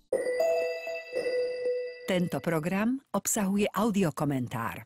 Tento program obsahuje audiokomentár.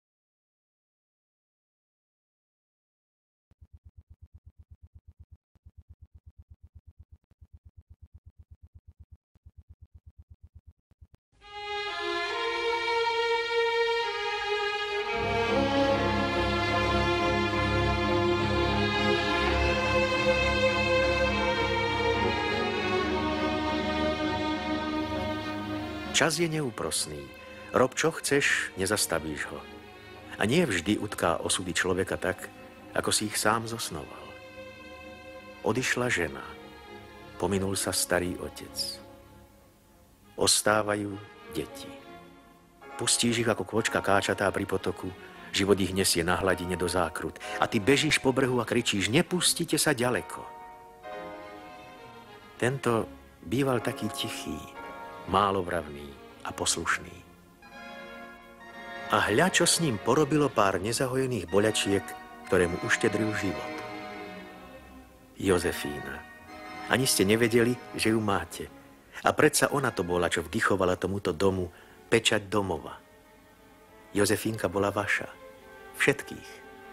Čas je neúprosný. Rob čo chceš, nezastavíš ho. A nie vždy utká osudy človeka tak, ako si ich sám zosnoval. Odišla žena. Pominul sa starý otec. Ostávajú deti. Pustíš ich ako kôčka káčatá pri potoku, život ich nesie na hladine do zákrut. A ty bežíš po brehu a kričíš, nepustite sa ďaleko. Tento býval taký tichý, málovravný a poslušný. A hľa, čo s ním porobilo pár nezahojených boľačiek, ktoré mu uštedrujú život. Jozefína. Ani ste nevedeli, že ju máte. A predsa ona to bola, čo vdychovala tomuto domu pečať domova. Jozefínka bola vaša. Všetkých.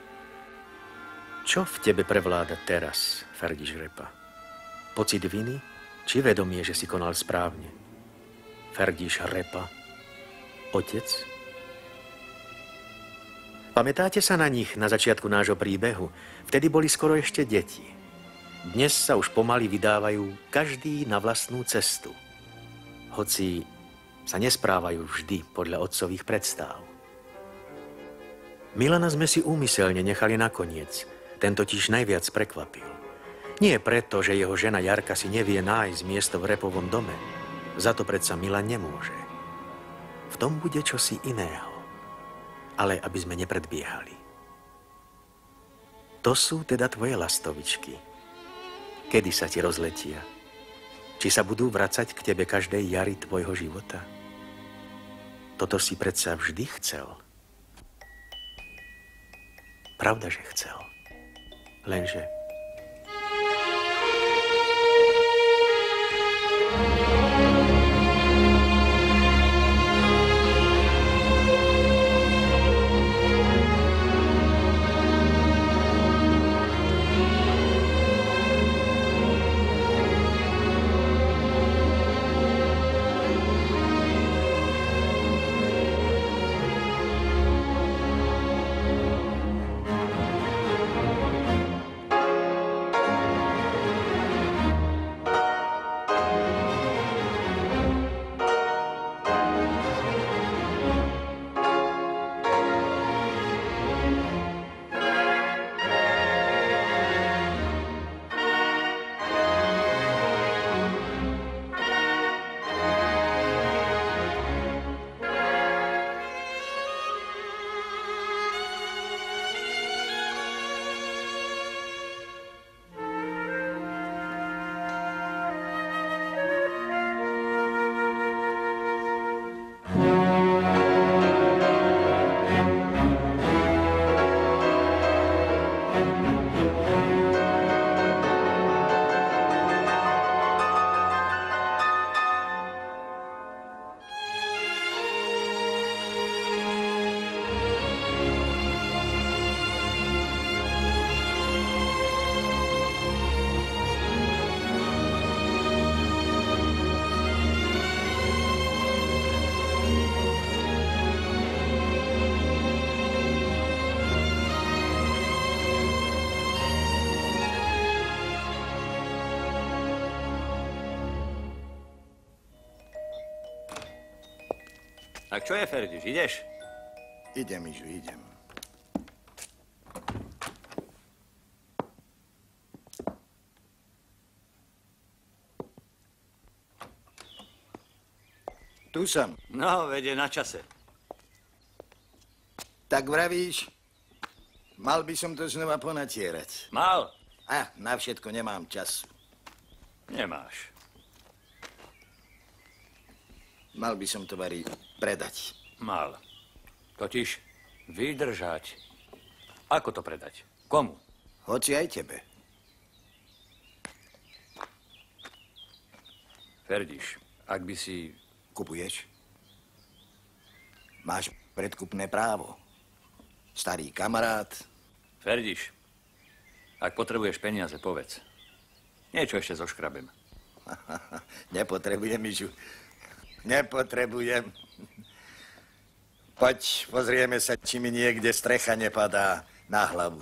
Čo v tebe prevláda teraz, Ferdiš Repa? Pocit viny, či vedomie, že si konal správne? Ferdiš Repa, otec? Pamätáte sa na nich na začiatku nášho príbehu? Vtedy boli skoro ešte deti. Dnes sa už pomaly vydávajú každý na vlastnú cestu. Hoci sa nesprávajú vždy podľa otcových predstáv. Milana sme si úmyselne nechali nakoniec. Ten totiž najviac prekvapil. Nie preto, že jeho žena Jarka si nevie nájsť miesto v Repovom dome. Za to predsa Milan nemôže. V tom bude čosi iného. Ale aby sme nepredbiehali. To sú teda tvoje lastovičky. Kedy sa ti rozletia? Či sa budú vracať k tebe každej jary tvojho života? Toto si predsa vždy chcel. Pravda, že chcel. Lenže... Tak čo je, Ferdiš, ideš? Idem, Ižu, idem. Tu som. No, vede na čase. Tak vravíš, mal by som to znova ponatierať. Mal? Na všetko nemám času. Nemáš. Mal by som tovary predať. Mal. Totiž vydržať. Ako to predať? Komu? Hoci aj tebe. Ferdiš, Ak by si... Kupuješ? Máš predkupné právo. Starý kamarát. Ferdiš, ak potrebuješ peniaze, povedz. Niečo ešte zoškrabem. Nepotrebujem, Mišu. Nepotrebujem. Poď, pozrieme sa, či mi niekde strecha nepadá na hlavu.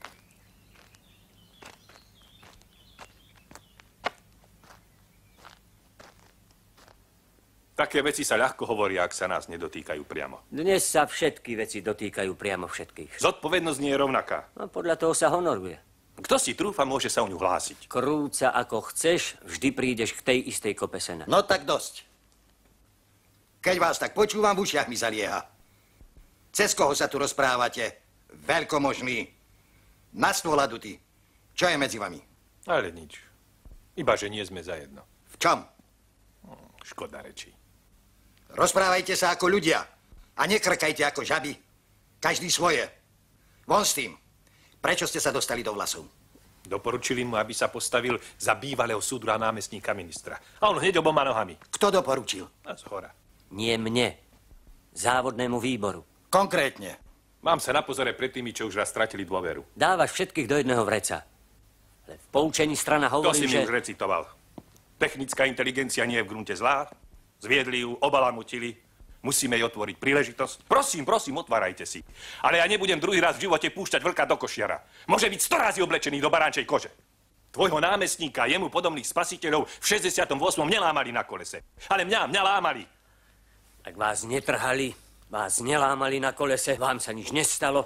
Také veci sa ľahko hovoria, ak sa nás nedotýkajú priamo. Dnes sa všetky veci dotýkajú priamo všetkých. Zodpovednosť nie je rovnaká. A podľa toho sa honoruje. Kto si trúfa, môže sa o ňu hlásiť. Krúca ako chceš, vždy prídeš k tej istej kope sena. No tak dosť. Keď vás tak počúvam, v ušiach mi zalieha. Cez koho sa tu rozprávate? Veľkomožný. Na stôl adutý. Čo je medzi vami? Ale nič. Iba, že nie sme zajedno. V čom? Škoda rečí. Rozprávajte sa ako ľudia a nekrkajte ako žaby. Každý svoje. Von s tým. Prečo ste sa dostali do vlasov? Doporučili mu, aby sa postavil za bývalého súdru a námestníka ministra. A on hneď oboma nohami. Kto doporučil? A zhora. Nie mne. Závodnému výboru. Konkrétne. Mám sa na pozore pred tými, čo už raz stratili dôveru. Dávaš všetkých do jedného vreca. Ale v poučení strana To hovorí, si mi že... už recitoval. Technická inteligencia nie je v grunte zlá. Zviedli ju, obalamutili. Musíme jej otvoriť príležitosť. Prosím, otvárajte si. Ale ja nebudem druhý raz v živote púšťať vlka do košiara. Môže byť 100 razy oblečený do baránčej kože. Tvojho námestníka, jemu podobných spasiteľov v 68. nelámali na kolese. Ale mňa lámali. Ak vás netrhali, vás nelámali na kolese, vám sa nič nestalo.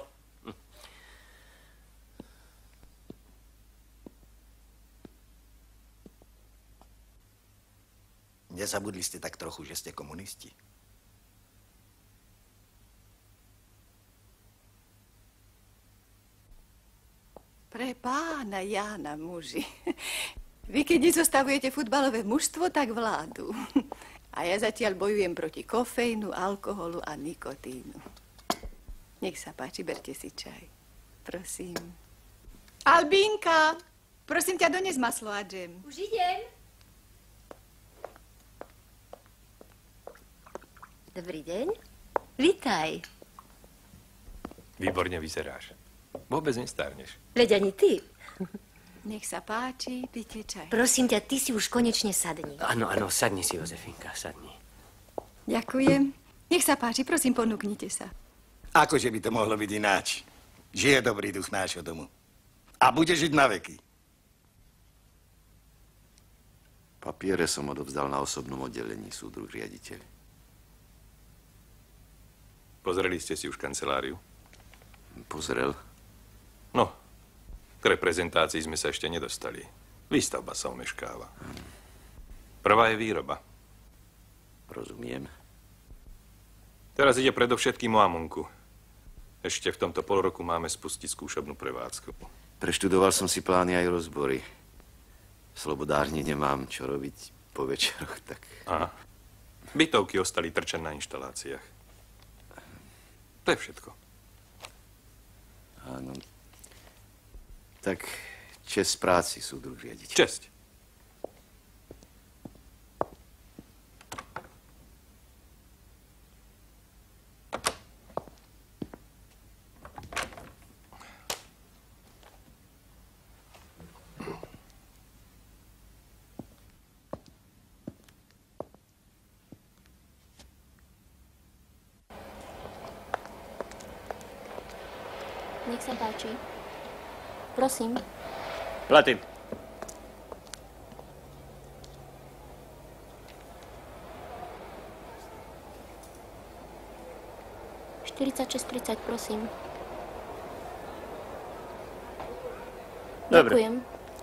Nezabudli ste tak trochu, že ste komunisti? Pre pána Jána, muži. Vy, keď nezostavujete futbalové mužstvo, tak vládu. A ja zatiaľ bojujem proti kofeínu, alkoholu a nikotínu. Nech sa páči, berte si čaj. Prosím. Albínka, prosím ťa, dones maslo a džem. Už idem. Dobrý deň. Vitaj. Výborne vyzeráš. Vôbec nestárneš. Veď ani ty. Nech sa páči, pite čaj. Prosím ťa, ty si už konečne sadni. Áno, sadni si, Jozefinka, sadni. Ďakujem. Nech sa páči, prosím, ponúknite sa. Akože by to mohlo byť ináč. Žije dobrý duch nášho domu. A bude žiť na veky. Papiere som odovzdal na osobnom oddelení, súdruh riaditeľ. Pozreli ste si už kanceláriu? Pozrel. No, k reprezentácii sme sa ešte nedostali. Výstavba sa omeškáva. Prvá je výroba. Rozumiem. Teraz ide predovšetkým o amunku. Ešte v tomto polroku máme spustiť skúšobnú prevádzku. Preštudoval som si plány aj rozbory. V slobodárni nemám čo robiť po večeroch, tak... Aha. Bytovky ostali trčať na inštaláciách. To je všetko. Áno. Tak česť práci, súdruh riaditeľ. Česť. Nech sa páči. Prosím. Platy. $46,30, prosím. Dobre. Ďakujem.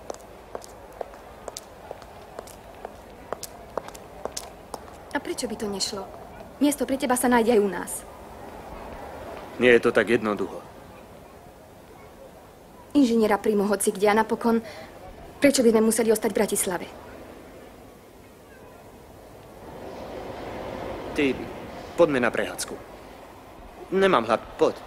A prečo by to nešlo? Miesto pre teba sa nájde aj u nás. Nie je to tak jednoducho. Inžiniera príjmu hoci kde a napokon, prečo by sme museli ostať v Bratislave? Ty, poďme na prehádzku. Nemám hlad, poď.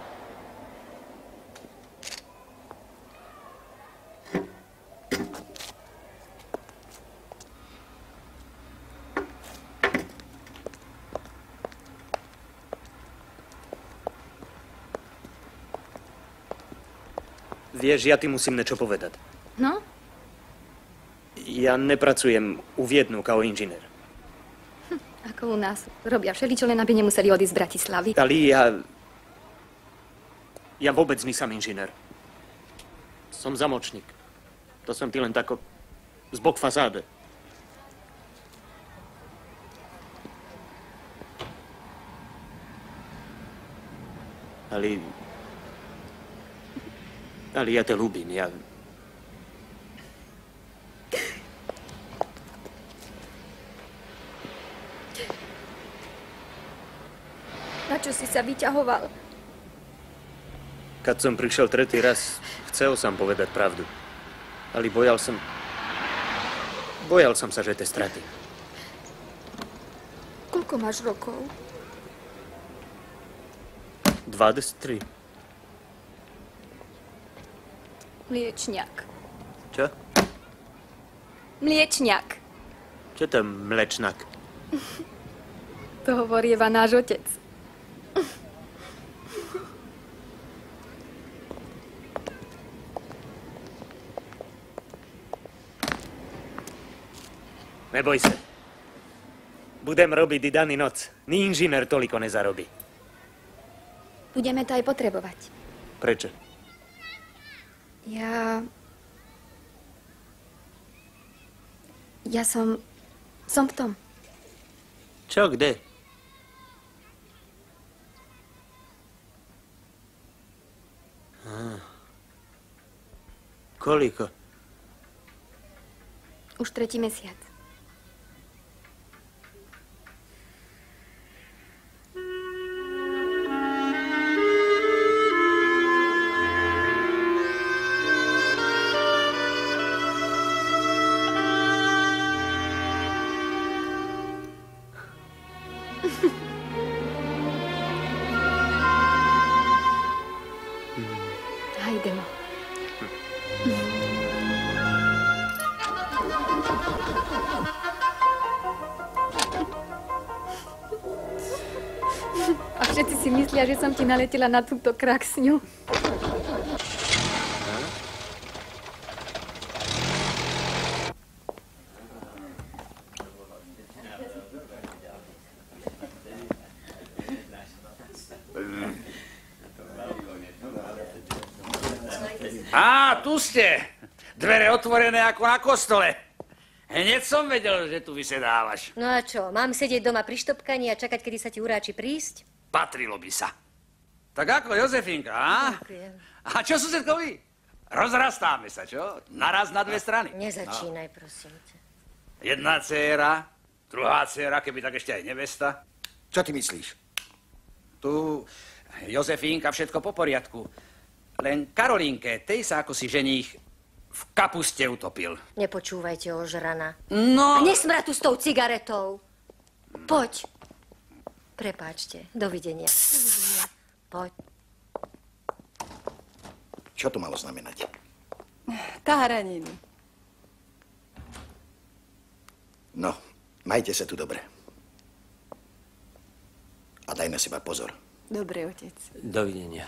Vieš, ja ti musím niečo povedať. No? Ja nepracujem u Viednu kao inžinier. Ako u nás. Robia všeličo, len aby nemuseli odísť z Bratislavy. Ali, ja vôbec nisam inžinier. Som zamočník. To som ti len tako zbog fazáde. Ali ja te ľúbim, Na čo si sa vyťahoval? Keď som prišiel tretí raz, chcel som povedať pravdu. Ale bojal som sa, že te stratím. Koľko máš rokov? 23. Mliečňak. Čo? Mliečňak. Čo to je mlečnak? To hovorieva náš otec. Neboj sa. Budem robiť i dan i noc. Ni inžinier toliko nezarobí. Budeme to aj potrebovať. Prečo? Ja som v tom. Čo, kde? Koliko? Už 3. mesiac. Hajdemo. A všetci si myslia, že som ti naletela na túto kraksňu. Tu ste. Dvere otvorené ako na kostole. Hneď som vedel, že tu vysedávaš. No a čo, mám sedieť doma pri štopkaní a čakať, kedy sa ti uráči prísť? Patrilo by sa. Tak ako, Jozefínka, á? Ďakujem. A čo susedkovi? Rozrastáme sa, čo? Naraz na dve strany. Nezačínaj, prosím ťa. Jedna dcéra, druhá dcéra, keby tak ešte aj nevesta. Čo ty myslíš? Tu, Jozefínka, všetko po poriadku. Len Karolínke, tej sa ako si ženích v kapuste utopil. Nepočúvajte, ožrana. No... A nesmrať tu s tou cigaretou. Poď. Prepáčte. Dovidenia. Dovidenia. Poď. Čo to malo znamenať? Táraniny. No, majte sa tu dobre. A daj na seba pozor. Dobre, otec. Dovidenia.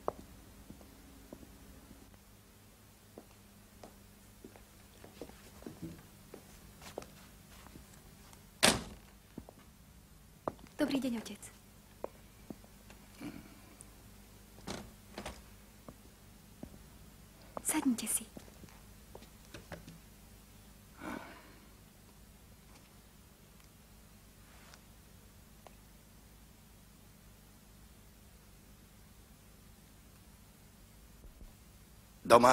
Dobrý deň, otec. Sadnite si. Doma?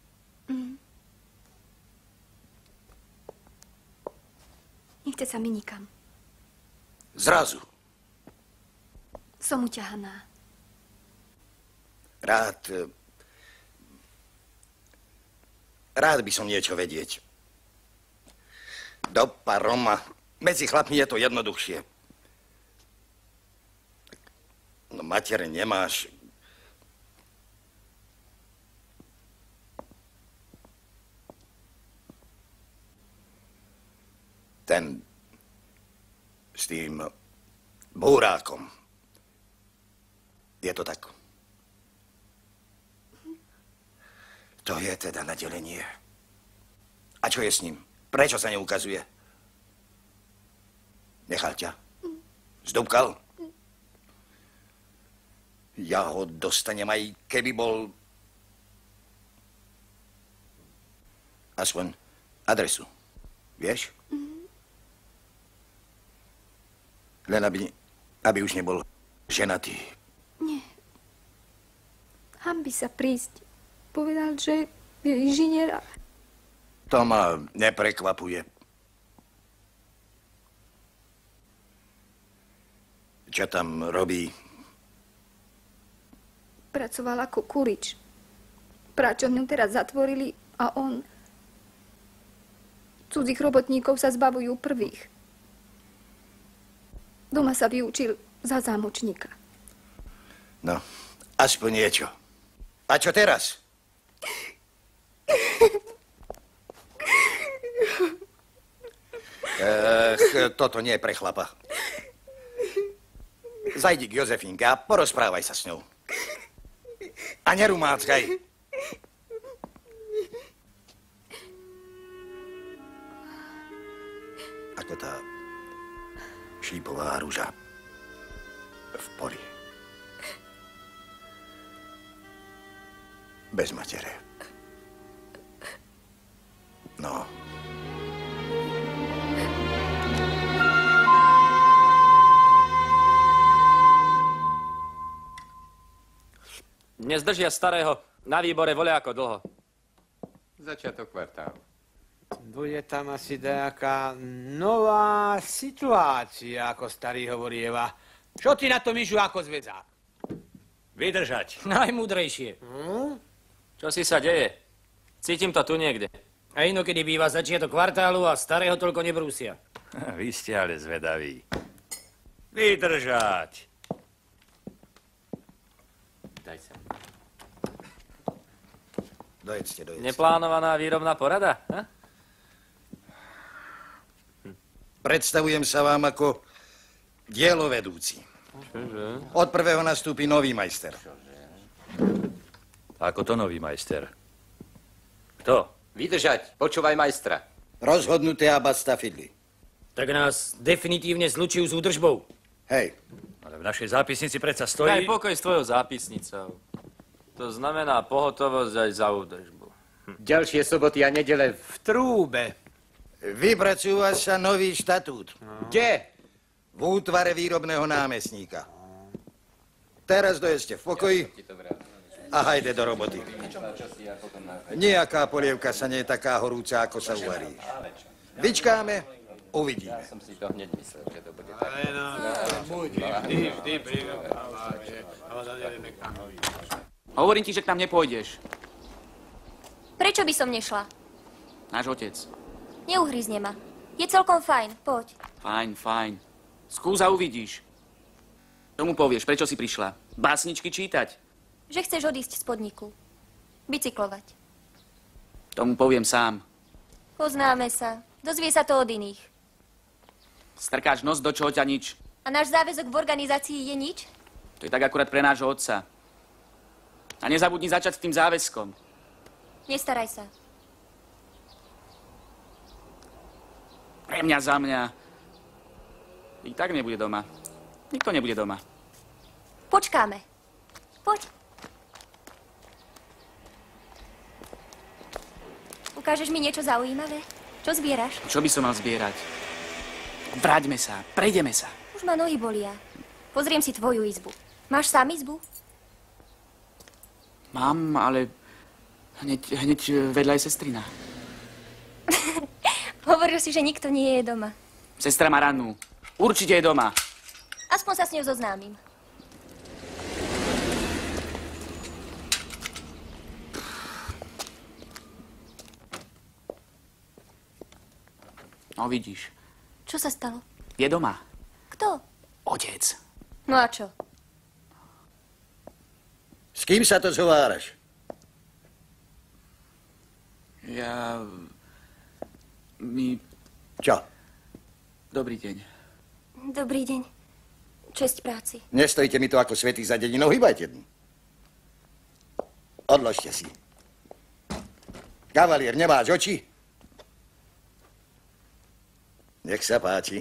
Nechce sa mi nikam. Zrazu. Som uťahaná. Rád by som niečo vedieť. Do paroma. Medzi chlapmi je to jednoduchšie. No matere nemáš. Ten s tým búrákom. Je to tak? To je teda nadelenie. A čo je s ním? Prečo sa neukazuje? Nechal ťa? Zdúbkal? Ja ho dostanem, aj keby bol... Aspoň adresu. Vieš? Len aby už nebol ženatý. Nie. Hanbí sa prísť. Povedal, že je inžinier a... To ma neprekvapuje. Čo tam robí? Pracoval ako kurič. Práčovňu teraz zatvorili a on... Cudzích robotníkov sa zbavujú prvých. Doma sa vyučil za zámočníka. No, aspoň niečo. A čo teraz? Toto nie je pre chlapa. Zajdi k Jozefínke a porozprávaj sa s ňou. A nerumáckaj. Ako tá šípová rúža v poli. Bez matere. No. Dnes držia starého na výbore voľako dlho. Začiatok kvartálu. Bude tam asi nejaká nová situácia, ako starý hovorieva. Čo ty na to, Mišu, ako zväzák? Vydržať. Najmúdrejšie. Čo si sa deje? Cítim to tu niekde. A inokedy býva začiatok kvartálu a starého toľko nebrúsia. Vy ste ale zvedaví. Vydržať. Daj sa. Dojedzte. Neplánovaná výrobná porada? Ha? Predstavujem sa vám ako dielovedúci. Čože? Od prvého nastúpi nový majster. Ako to nový majster? Kto? Vydržať, počúvaj majstra. Rozhodnuté a basta fidli. Tak nás definitívne zlučujú s údržbou. Hej. Ale v našej zápisnici predsa stojí... Daj pokoj s tvojou zápisnicou. To znamená pohotovosť aj za údržbu. Ďalšie soboty a nedele v trúbe. Vypracúva sa nový štatút. Kde? V útvare výrobného námestníka. Teraz dojeste v pokoji a hajde do roboty. Nijaká polievka sa nie je taká horúca, ako sa uvarí. Vyčkáme, uvidíme. Ja som si to hneď myslel, že to bude tak. Hovorím ti, že k nám nepôjdeš. Prečo by som nešla? Náš otec. Neuhryzne ma. Je celkom fajn, poď. Fajn. Skús a uvidíš. Tomu povieš, prečo si prišla. Básničky čítať. Že chceš odísť z podniku. Bicyklovať. Tomu poviem sám. Poznáme sa. Dozvie sa to od iných. Strkáš nos do čoho ťa nič. A náš záväzok v organizácii je nič? To je tak akurát pre nášho otca. A nezabudni začať s tým záväzkom. Nestaraj sa. Pre mňa, za mňa. I tak nebude doma. Nikto nebude doma. Počkáme. Poď. Ukážeš mi niečo zaujímavé? Čo zbieraš? Čo by som mal zbierať? Vráťme sa, prejdeme sa. Už ma nohy bolia. Pozriem si tvoju izbu. Máš sám izbu? Mám, ale hneď vedľa je sestrina. Hovoril si, že nikto nie je doma. Sestra má rannú. Určite je doma. Aspoň sa s ňou zoznámim. No vidíš. Čo sa stalo? Je doma. Kto? Otec. No a čo? S kým sa to zhováraš? Čo? Dobrý deň. Dobrý deň. Česť práci. Nestojíte mi to ako svätý za dedinou, hýbajte. Odložte si. Kavalier, nemáš oči? Nech sa páči.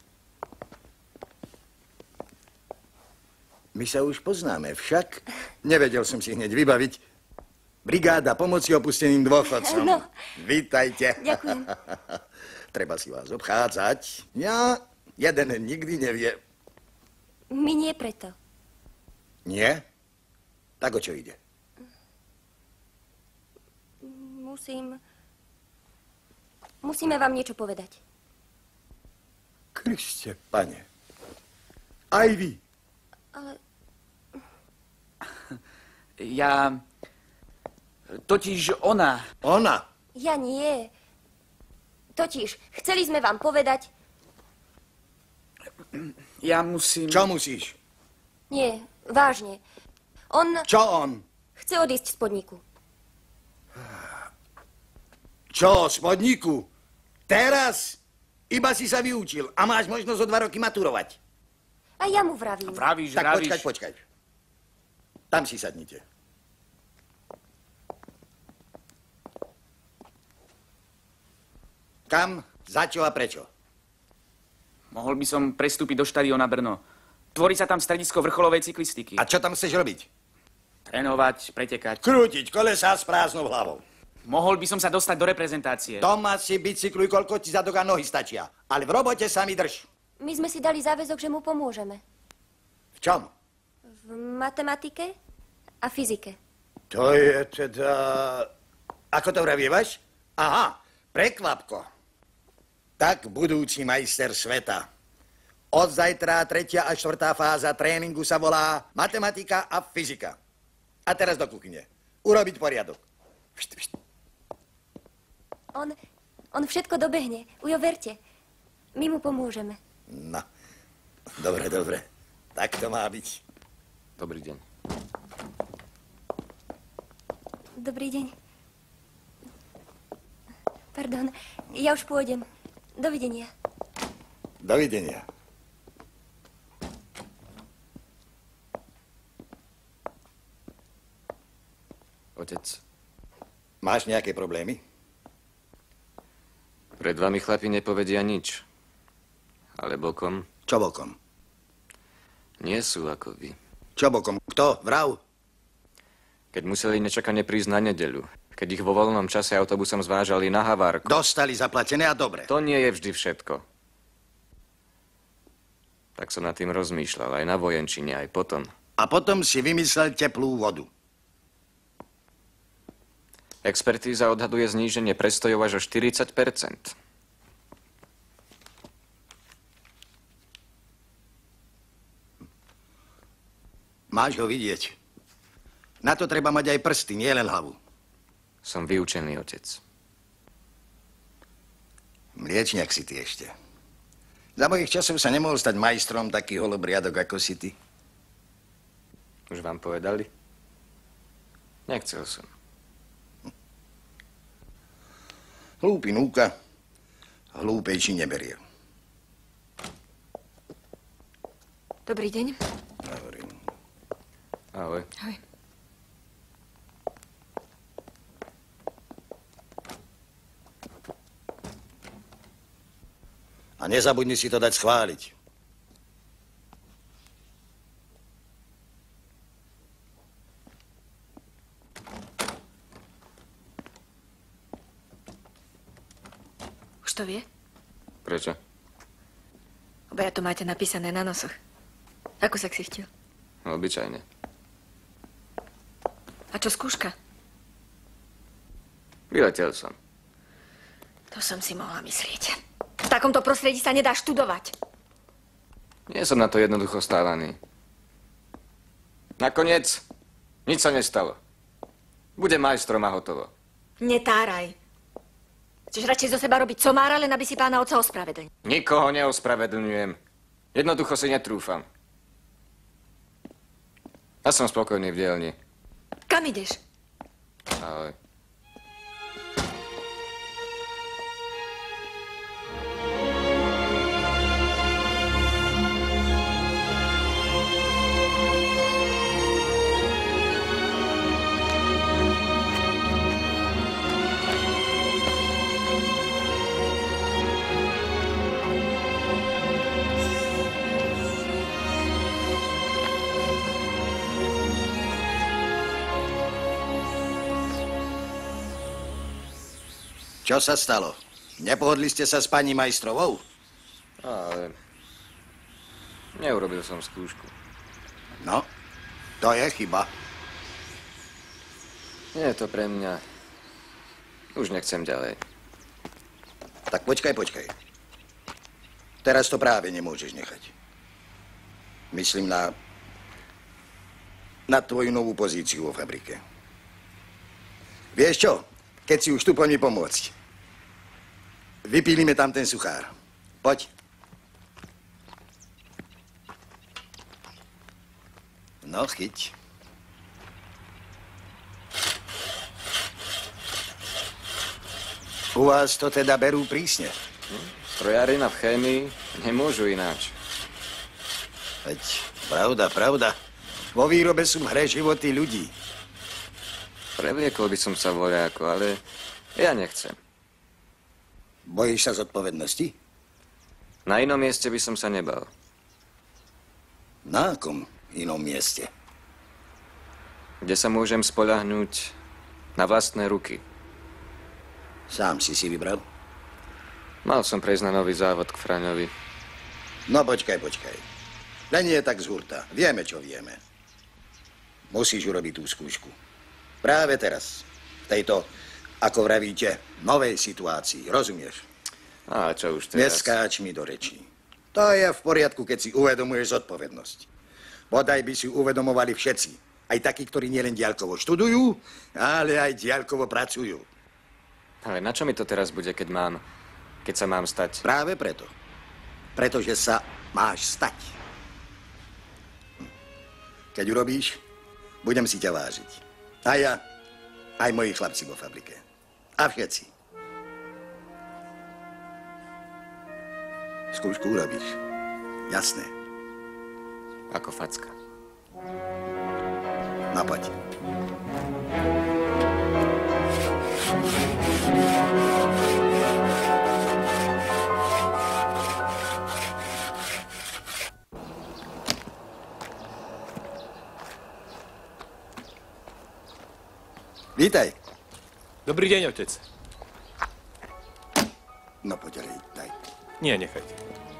My sa už poznáme, však nevedel som si hneď vybaviť. Brigáda pomoci opusteným dôchodcom. No. Vítajte. Ďakujem. Treba si vás obchádzať. Ja jeden nikdy nevie. My nie preto. Nie? Tak o čo ide? Musíme vám niečo povedať. Kriste, pane. Aj vy. Ale... Ja... Totiž ona... Ona? Ja nie. Totiž, chceli sme vám povedať... Ja musím... Čo musíš? Nie, vážne. On... Čo on? Chce odísť z podniku. Čo, z podniku? Teraz? Iba si sa vyučil a máš možnosť o 2 roky maturovať. A ja mu vravím. Vravíš. Tak počkaj. Tam si sadnite. Kam, za čo a prečo? Mohol by som prestúpiť do štadióna Brno. Tvorí sa tam stredisko vrcholovej cyklistiky. A čo tam chceš robiť? Trénovať, pretekať. Krútiť kolesá s prázdnou hlavou. Mohol by som sa dostať do reprezentácie. Doma si bicykluj, koľko ti zadok a nohy stačia. Ale v robote sa mi drž. My sme si dali záväzok, že mu pomôžeme. V čom? V matematike a fyzike. To je teda... Ako to vravievaš? Aha, prekvapko. Tak budúci majster sveta. Od zajtra 3. a 4. fáza tréningu sa volá matematika a fyzika. A teraz do kuchyne. Urobiť poriadok. On všetko dobehne. Ujo, verte. My mu pomôžeme. No, dobre. Tak to má byť. Dobrý deň. Dobrý deň. Pardon, ja už pôjdem. Dovidenia. Dovidenia. Otec. Máš nejaké problémy? Pred vami chlapi nepovedia nič. Ale bokom? Čo bokom? Nie sú ako vy. Čo bokom? Kto? Vrav? Keď museli nečakane prísť na nedeľu. Keď ich vo voľnom čase autobusom zvážali na Havárku. Dostali zaplatené a dobre. To nie je vždy všetko. Tak som nad tým rozmýšľal aj na vojenčine, aj potom. A potom si vymyslel teplú vodu. Expertíza odhaduje zníženie prestojov až o 40%. Máš ho vidieť. Na to treba mať aj prsty, nie len hlavu. Som vyučený otec. Mliečňak si ty ešte. Za mojich časov sa nemohol stať majstrom taký holobriadok ako si ty. Už vám povedali? Nechcel som. Hlúpy núka, hlúpejší neberie. Dobrý deň. Ahoj. Ahoj. A nezabudni si to dať schváliť. Už to vie? Prečo? Obaja to máte napísané na nosoch. Ako sa ksichtil? Obyčajne. A čo skúška? Vyletel som. To som si mohla myslieť. V takomto prostredí sa nedá študovať. Nie som na to jednoducho stávaný. Nakoniec nič sa nestalo. Bude majstrom a hotovo. Netáraj. Chceš radšej zo seba robiť somára, len aby si pána otca ospravedlnil. Nikoho neospravedlňujem. Jednoducho si netrúfam. Ja som spokojný v dielni. Kam ideš? Ahoj. Čo sa stalo? Nepohodli ste sa s pani majstrovou? Ale neurobil som skúšku. No, to je chyba. Nie je to pre mňa. Už nechcem ďalej. Tak počkaj. Teraz to práve nemôžeš nechať. Myslím na tvoju novú pozíciu vo fabrike. Vieš čo? Keď si už tu, poď mi pomôcť. Vypílime tam ten suchár. Poď. No, chyť. U vás to teda berú prísne. Strojárina v chémii nemôžu ináč. Veď, pravda. Vo výrobe sú v hre životy ľudí. Prevliekol by som sa voľako, ale ja nechcem. Bojíš sa zodpovednosti? Na inom mieste by som sa nebal. Na akom inom mieste? Kde sa môžem spoľahnúť na vlastné ruky. Sám si vybral? Mal som prejsť na nový závod k Fraňovi. No počkaj. Len nie tak z hurta. Vieme, čo vieme. Musíš urobiť tú skúšku. Práve teraz. V tejto, ako vravíte, novej situácii. Rozumieš? A čo už teraz? Neskáč mi do rečí. To je v poriadku, keď si uvedomuješ zodpovednosť. Bodaj by si uvedomovali všetci. Aj takí, ktorí nielen diaľkovo študujú, ale aj diaľkovo pracujú. Ale na čo mi to teraz bude, keď sa mám stať? Práve preto. Pretože sa máš stať. Keď urobíš, budem si ťa vážiť. A ja, aj moji chlapci vo fabrike. A všetci. Skúšku urobíš. Jasné. Ako facka. No poď. Vítaj. Dobrý deň, otec. No poď, daj. Nie, nechajte.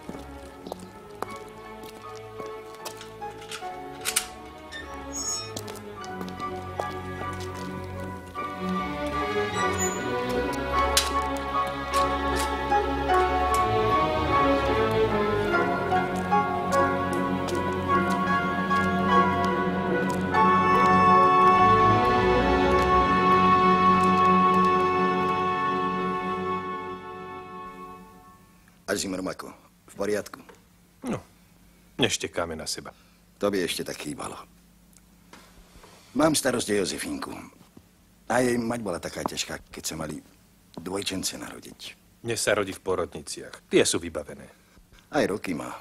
A Zimrom ako? V poriadku? No, neštekáme na seba. To by ešte tak chýbalo. Mám starosť o Jozefínku. A jej mať bola taká ťažká, keď sa mali dvojčence narodiť. Dnes sa rodí v porodniciach. Tie sú vybavené. Aj roky má.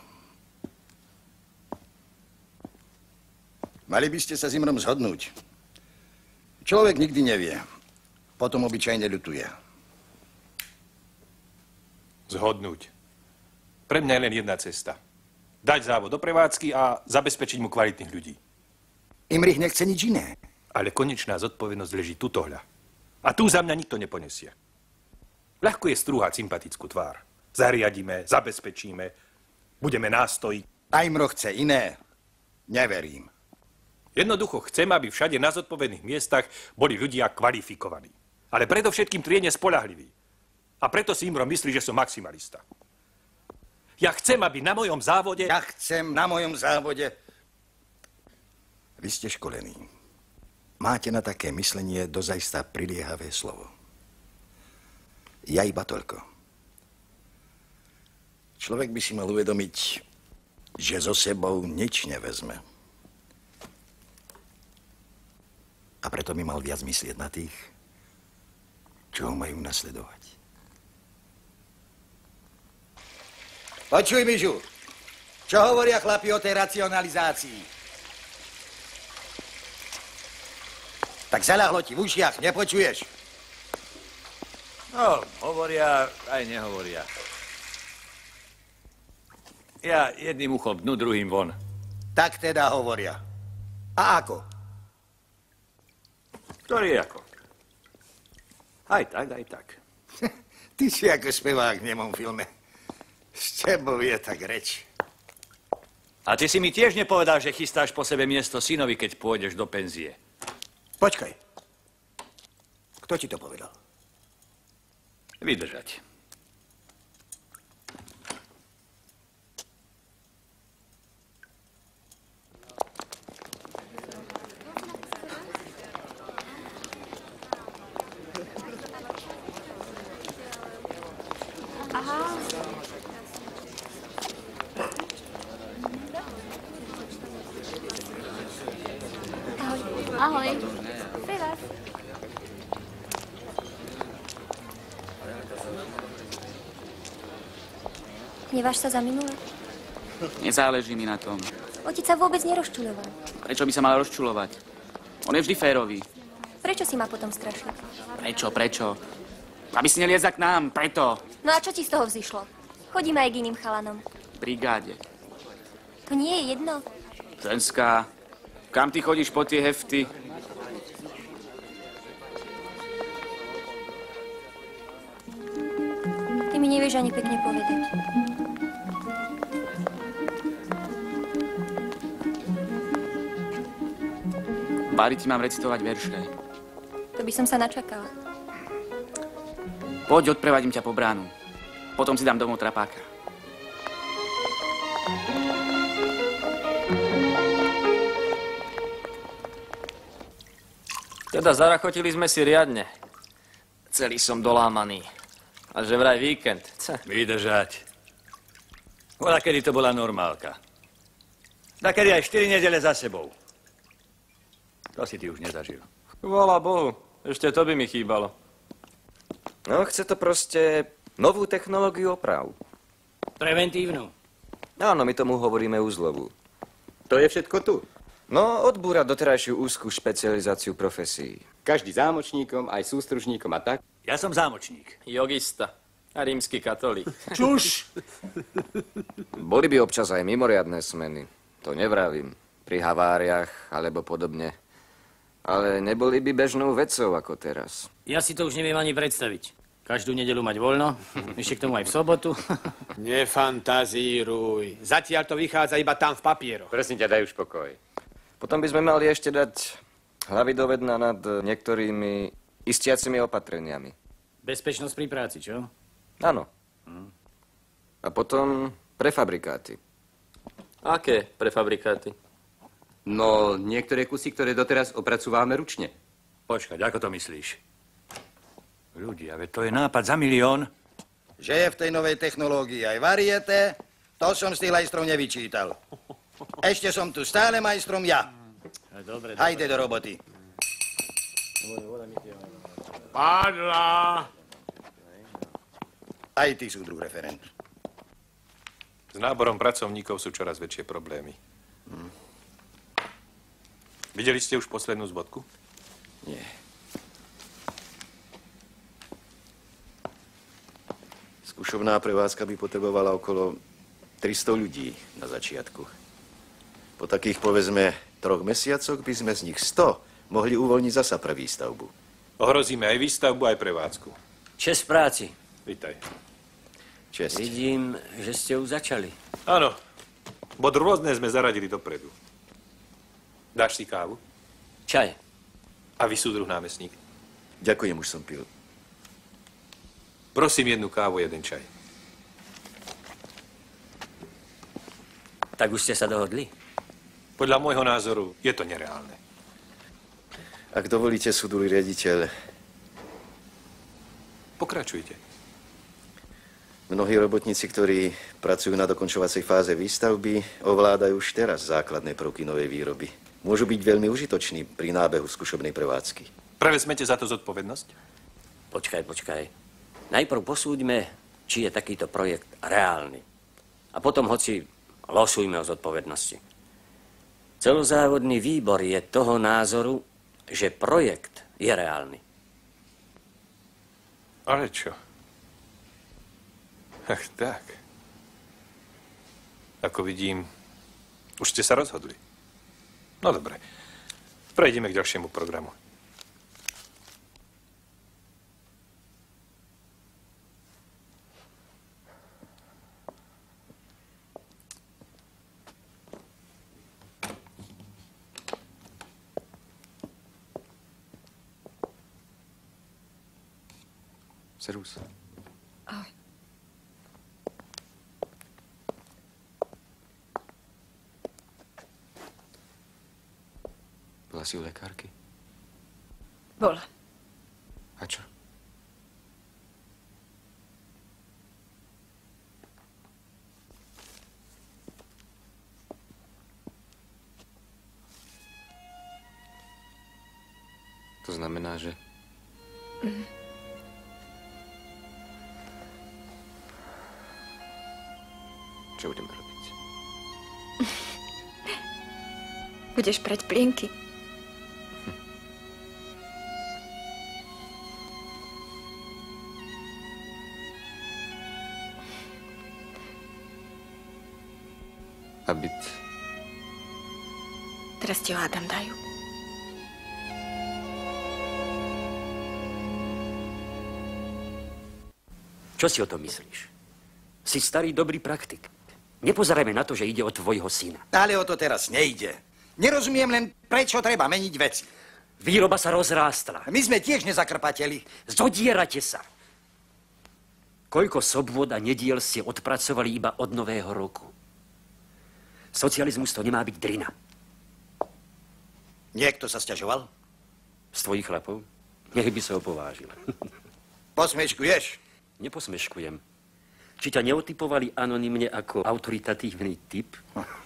Mali by ste sa Zimrom zhodnúť. Človek nikdy nevie. Potom obyčajne ľutuje. Zhodnúť. Pre mňa je len jedna cesta. Dať závod do prevádzky a zabezpečiť mu kvalitných ľudí. Imrich nechce nič iné. Ale konečná zodpovednosť leží tutohľa. A tu za mňa nikto neponesie. Ľahko je strúhať sympatickú tvár. Zariadíme, zabezpečíme, budeme nástojiť. A Imro chce iné. Neverím. Jednoducho chcem, aby všade na zodpovedných miestach boli ľudia kvalifikovaní. Ale predovšetkým triedne spoľahliví. A preto si Imro myslí, že som maximalista. Ja chcem, aby na mojom závode... Ja chcem na mojom závode... Vy ste školení. Máte na také myslenie dozajsta priliehavé slovo. Ja iba toľko. Človek by si mal uvedomiť, že so sebou nič nevezme. A preto by mal viac myslieť na tých, čo ho majú nasledovať. Počuj, Mižu, čo hovoria chlapi o tej racionalizácii? Tak zaľahlo ti v ušiach, nepočuješ? No, hovoria, aj nehovoria. Ja jedným uchom dnu, druhým von. Tak teda hovoria. A ako? Ktorý ako? Aj tak, aj tak. Ty si ako spevák v nemom filme. S tebou je tak reč. A ty si mi tiež nepovedal, že chystáš po sebe miesto synovi, keď pôjdeš do penzie. Počkaj. Kto ti to povedal? Vydržať. Ahoj. Pre vás. Hneváš sa za minule? Nezáleží mi na tom. Otec sa vôbec nerozčuľoval. Prečo by sa mal rozčuľovať? On je vždy férový. Prečo si ma potom strašil? Prečo? Aby si neliezla k nám, preto. No a čo ti z toho vzýšlo? Chodíme aj k iným chalanom. Brigáde. To nie je jedno. Ženská, kam ty chodíš po tie hefty? Ty mi nevieš ani pekne povedať. Bári ti mám recitovať verše. To by som sa načakala. Poď, odprevadím ťa po bránu. Potom si dám domov trapáka. Teda zarachotili sme si riadne. Celý som dolámaný. A že vraj víkend. Vydržať. Bola, kedy to bola normálka. Nakedy aj 4 nedele za sebou. To si ty už nezažil. Chvála Bohu. Ešte to by mi chýbalo. No, chce to proste novú technológiu oprav. Preventívnu. Áno, my tomu hovoríme úzlovú. To je všetko tu. No, odbúra doterajšiu úzkú špecializáciu profesí. Každý zámočníkom, aj sústružníkom a tak. Ja som zámočník. Jogista. A rímsky katolík. Čuš! Boli by občas aj mimoriadne smeny. To nevravím. Pri haváriách alebo podobne. Ale neboli by bežnou vecou ako teraz. Ja si to už neviem ani predstaviť. Každú nedeľu mať voľno, ešte k tomu aj v sobotu. Nefantazíruj. Zatiaľ to vychádza iba tam v papieroch. Prosím ťa, daj už pokoj. Potom by sme mali ešte dať hlavy do vedna nad niektorými istiacimi opatreniami. Bezpečnosť pri práci, čo? Áno. A potom prefabrikáty. Aké prefabrikáty? No, niektoré kusy, ktoré doteraz opracúváme ručne. Počkať, ako to myslíš? Ľudia, veď to je nápad za 1 000 000. Že je v tej novej technológii aj variete, to som z tých majstrov nevyčítal. Ešte som tu stále majstrom ja. Dobre. Hajde do roboty. Padla. Aj ty, súdruh referent. S náborom pracovníkov sú čoraz väčšie problémy. Videli ste už poslednú zbodku? Nie. Skúšobná prevádzka by potrebovala okolo 300 ľudí na začiatku. Po takých, povedzme, 3 mesiacoch by sme z nich 100 mohli uvoľniť zasa pre výstavbu. Ohrozíme aj výstavbu, aj prevádzku. Čest práci. Vítaj. Česť. Vidím, že ste už začali. Áno. Bod rôzne sme zaradili dopredu. Dáš si kávu? Čaj. A vy, súdruh námestník? Ďakujem, už som pil. Prosím, 1 kávu, 1 čaj. Tak už ste sa dohodli? Podľa môjho názoru je to nereálne. Ak dovolíte, súdruh riaditeľ. Pokračujte. Mnohí robotníci, ktorí pracujú na dokončovacej fáze výstavby, ovládajú už teraz základné prvky novej výroby. Môžu byť veľmi užitoční pri nábehu skúšobnej prevádzky. Prevezmete za to zodpovednosť? Počkaj. Najprv posúďme, či je takýto projekt reálny. A potom hoci losujme o zodpovednosti. Celozávodný výbor je toho názoru, že projekt je reálny. Ale čo? Ach, tak. Ako vidím, už ste sa rozhodli. No dobre. Prejdeme k ďalšiemu programu. Servus. Ahoj. Bola si u lekárky? Bola. A čo? To znamená, že... Čo budeme robiť? Budeš prať plienky. A byt? Teraz ti ho Adam dajú. Čo si o tom myslíš? Si starý dobrý praktik. Nepozerajme na to, že ide o tvojho syna. Ale o to teraz nejde. Nerozumiem len, prečo treba meniť veci. Výroba sa rozrástla. My sme tiež nezakrpateli. Zodierate sa. Koľko sobôd a nediel ste odpracovali iba od nového roku? Socializmus to nemá byť drina. Niekto sa sťažoval? Z tvojich chlapov? Nech by sa ho povážil. Posmeškuješ? Neposmeškujem. Či ťa neotypovali anonymne ako autoritatívny typ?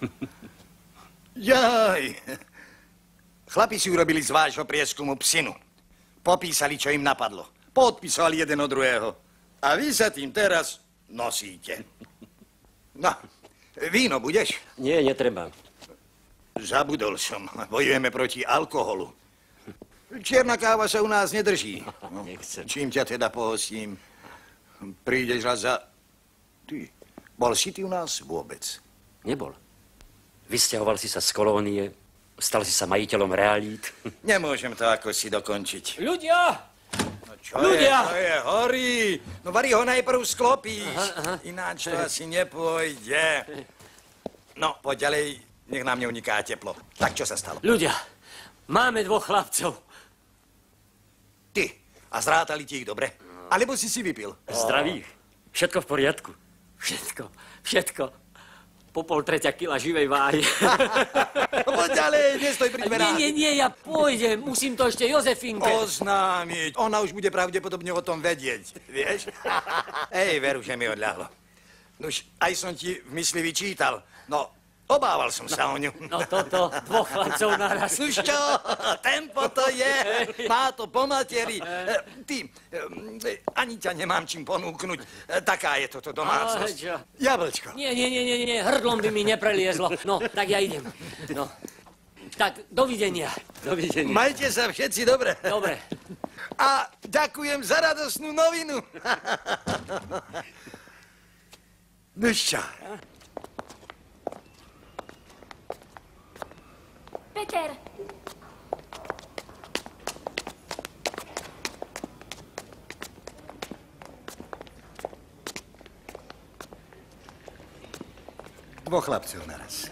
Jaj! Chlapi si urobili z vášho prieskumu psinu. Popísali, čo im napadlo. Podpísali jeden od druhého. A vy sa tým teraz nosíte. No, víno budeš? Nie, netreba. Zabudol som. Bojujeme proti alkoholu. Čierna káva sa u nás nedrží. No, nechcem. Čím ťa teda pohostím? Prídeš raz za... Ty, bol si ty u nás vôbec? Nebol. Vysťahoval si sa z kolónie, stal si sa majiteľom realít. Nemôžem to ako si dokončiť. Ľudia! No čo Ľudia! To je, horí. No vari ho najprv sklopíš. Aha. Ináč to asi nepôjde. No, poď ďalej, nech nám neuniká teplo. Tak čo sa stalo? Ľudia, máme dvoch chlapcov. Ty, a zrátali ti ich dobre? Alebo si vypil? Zdravých. Všetko v poriadku. Všetko. Po 2,5 kila živej váhy. Poď ďalej, nestoj pri dverách. Nie, ja pôjdem. Musím to ešte Jozefinke. Oznámiť. Ona už bude pravdepodobne o tom vedieť, vieš? Ej, veru, že mi odľahlo. Nuž, aj som ti v mysli vyčítal. No, obával som sa o ňu. No toto, dvoch chlapcov naraz. Nuž čo, tempo to je. Má to po materi. Ty, ani ťa nemám čím ponúknuť. Taká je toto domácnosť. Jablčko. Nie, hrdlom by mi nepreliezlo. No, tak ja idem. No, tak dovidenia. Majte sa všetci dobre. Dobre. A ďakujem za radosnú novinu. Nuž čo? Peter! Dvoch chlapcov naraz.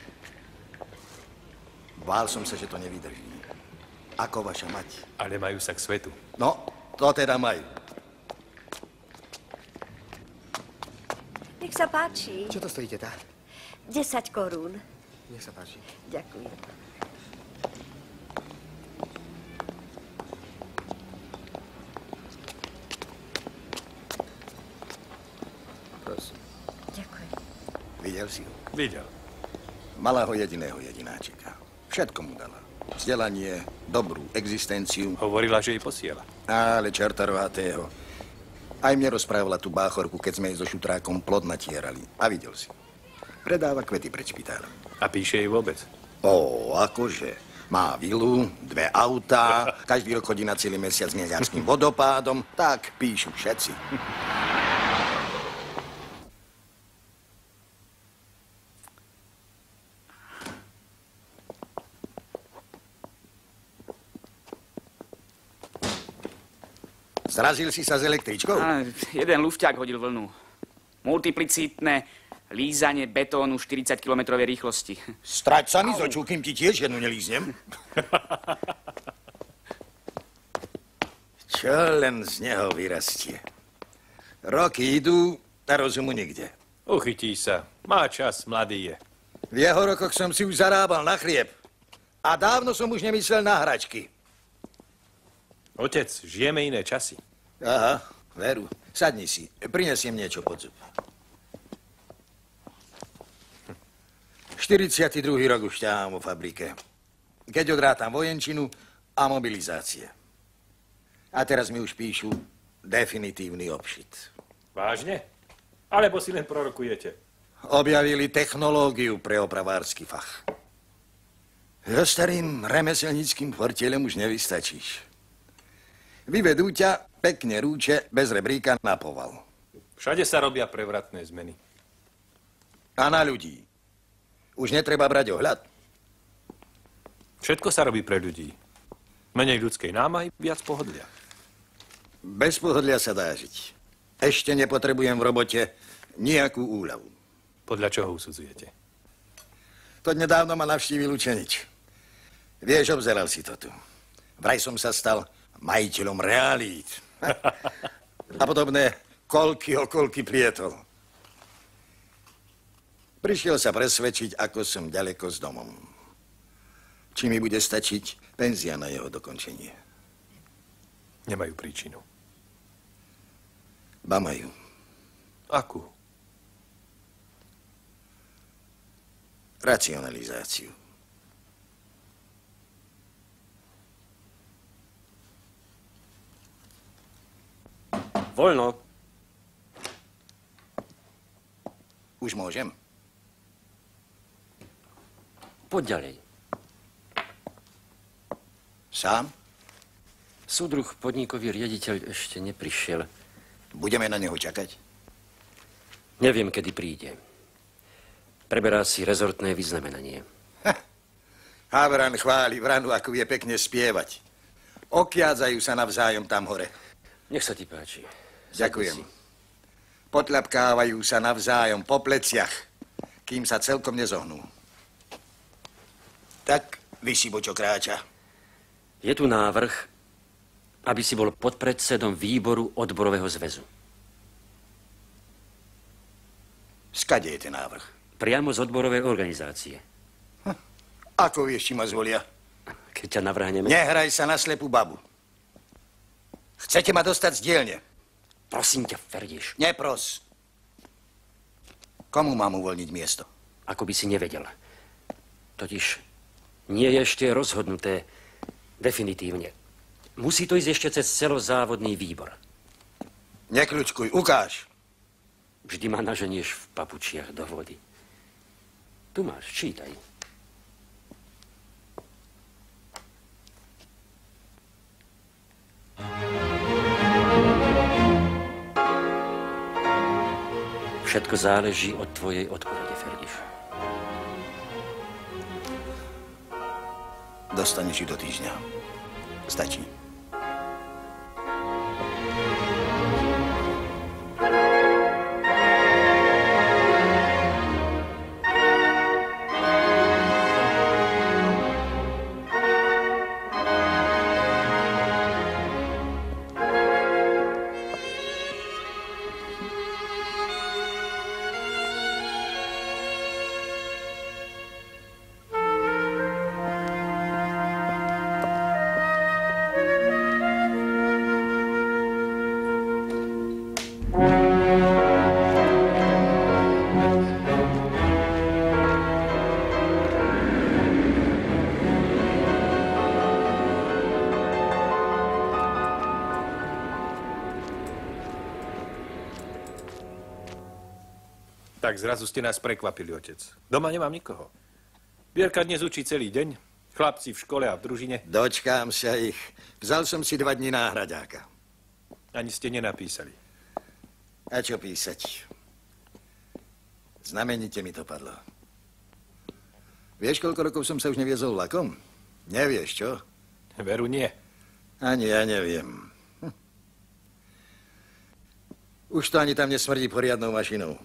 Bál som sa, že to nevydrží. Ako vaša mať. Ale majú sa k svetu. No, to teda majú. Nech sa páči. Čo to stojí, teta? 10 korún. Nech sa páči. Ďakujem. Prosím. Ďakujem. Videl si ho? Videl. Mala ho jedináčika. Všetko mu dala. Vzdelanie, dobrú existenciu. Hovorila, že jej posiela. Ale čertarovatého. Aj mne rozprávala tú báchorku, keď sme jej so šutrákom plod natierali. A videl si. Predáva kvety pred špitálom. A píše jej vôbec? Akože. Má vilu, 2 autá, každý rok chodí na celý mesiac s Niagarským vodopádom. Tak píšu všetci. Zrazil si sa s električkou? Jeden lufťák hodil vlnu. Multiplicitné lízanie betónu 40 km rýchlosti. Strať sa mi z očú, kým ti tiež jednu nelíznem. Čo Čo len z neho vyrastie? Roky idú a rozumu nikde. Uchytí sa. Má čas, mladý je. V jeho rokoch som si už zarábal na chlieb. A dávno som už nemyslel na hračky. Otec, žijeme iné časy. Aha, veru. Sadni si. Prinesiem niečo pod zub. 42. rok už ťahám vo fabrike. Keď odrátam vojenčinu a mobilizácie. A teraz mi už píšu definitívny obšit. Vážne? Alebo si len prorokujete? Objavili technológiu pre opravársky fach. So starým remeselnickým portielem už nevystačíš. Vyvedú ťa pekne rúče bez rebríka na poval. Všade sa robia prevratné zmeny. A na ľudí. Už netreba brať ohľad. Všetko sa robí pre ľudí. Menej ľudskej námahy, viac pohodlia. Bez pohodlia sa dá žiť. Ešte nepotrebujem v robote nejakú úľavu. Podľa čoho usudzujete? To nedávno ma navštívil učenič. Vieš, obzeral si to tu. Vraj som sa stal majiteľom realít. A podobné kolky okolky prietol. Prišiel sa presvedčiť, ako som ďaleko s domom. Či mi bude stačiť penzia na jeho dokončenie. Nemajú príčinu. Ba majú. Akú? Racionalizáciu. Voľno. Už môžem? Poď ďalej. Sám? Súdruh podnikový riaditeľ ešte neprišiel. Budeme na neho čakať? Neviem, kedy príde. Preberá si rezortné vyznamenanie. Havran chváli vranu, ako vie pekne spievať. Okiádzajú sa navzájom tam hore. Nech sa ti páči. Ďakujem. Potľapkávajú sa navzájom po pleciach, kým sa celkom nezohnú. Tak, vysi, čo kráča. Je tu návrh, aby si bol podpredsedom výboru odborového zväzu. Skade je ten návrh? Priamo z odborovej organizácie. Ako vieš, či ma zvolia? Keď ťa navrhneme... Nehraj sa na slepú babu. Chcete ma dostať z dielne? Prosím ťa, Ferdiš. Nepros. Komu mám uvoľniť miesto? Ako by si nevedel. Totiž nie je ešte rozhodnuté definitívne. Musí to ísť ešte cez celozávodný výbor. Nekľučkuj, ukáž. Vždy ma naženieš v papučiach do vody. Tu máš, čítaj. Všetko záleží od tvojej odpovede, Ferdiš. Dostaneš ju do týždňa. Stačí. Tak zrazu ste nás prekvapili, otec. Doma nemám nikoho. Vierka dnes učí celý deň. Chlapci v škole a v družine. Dočkám sa ich. Vzal som si 2 dní náhraďáka. Ani ste nenapísali. A čo písať? Znamenite mi to padlo. Vieš, koľko rokov som sa už neviezol vlakom? Nevieš, čo? Veru nie. Ani ja neviem. Už to ani tam nesmrdí poriadnou mašinou.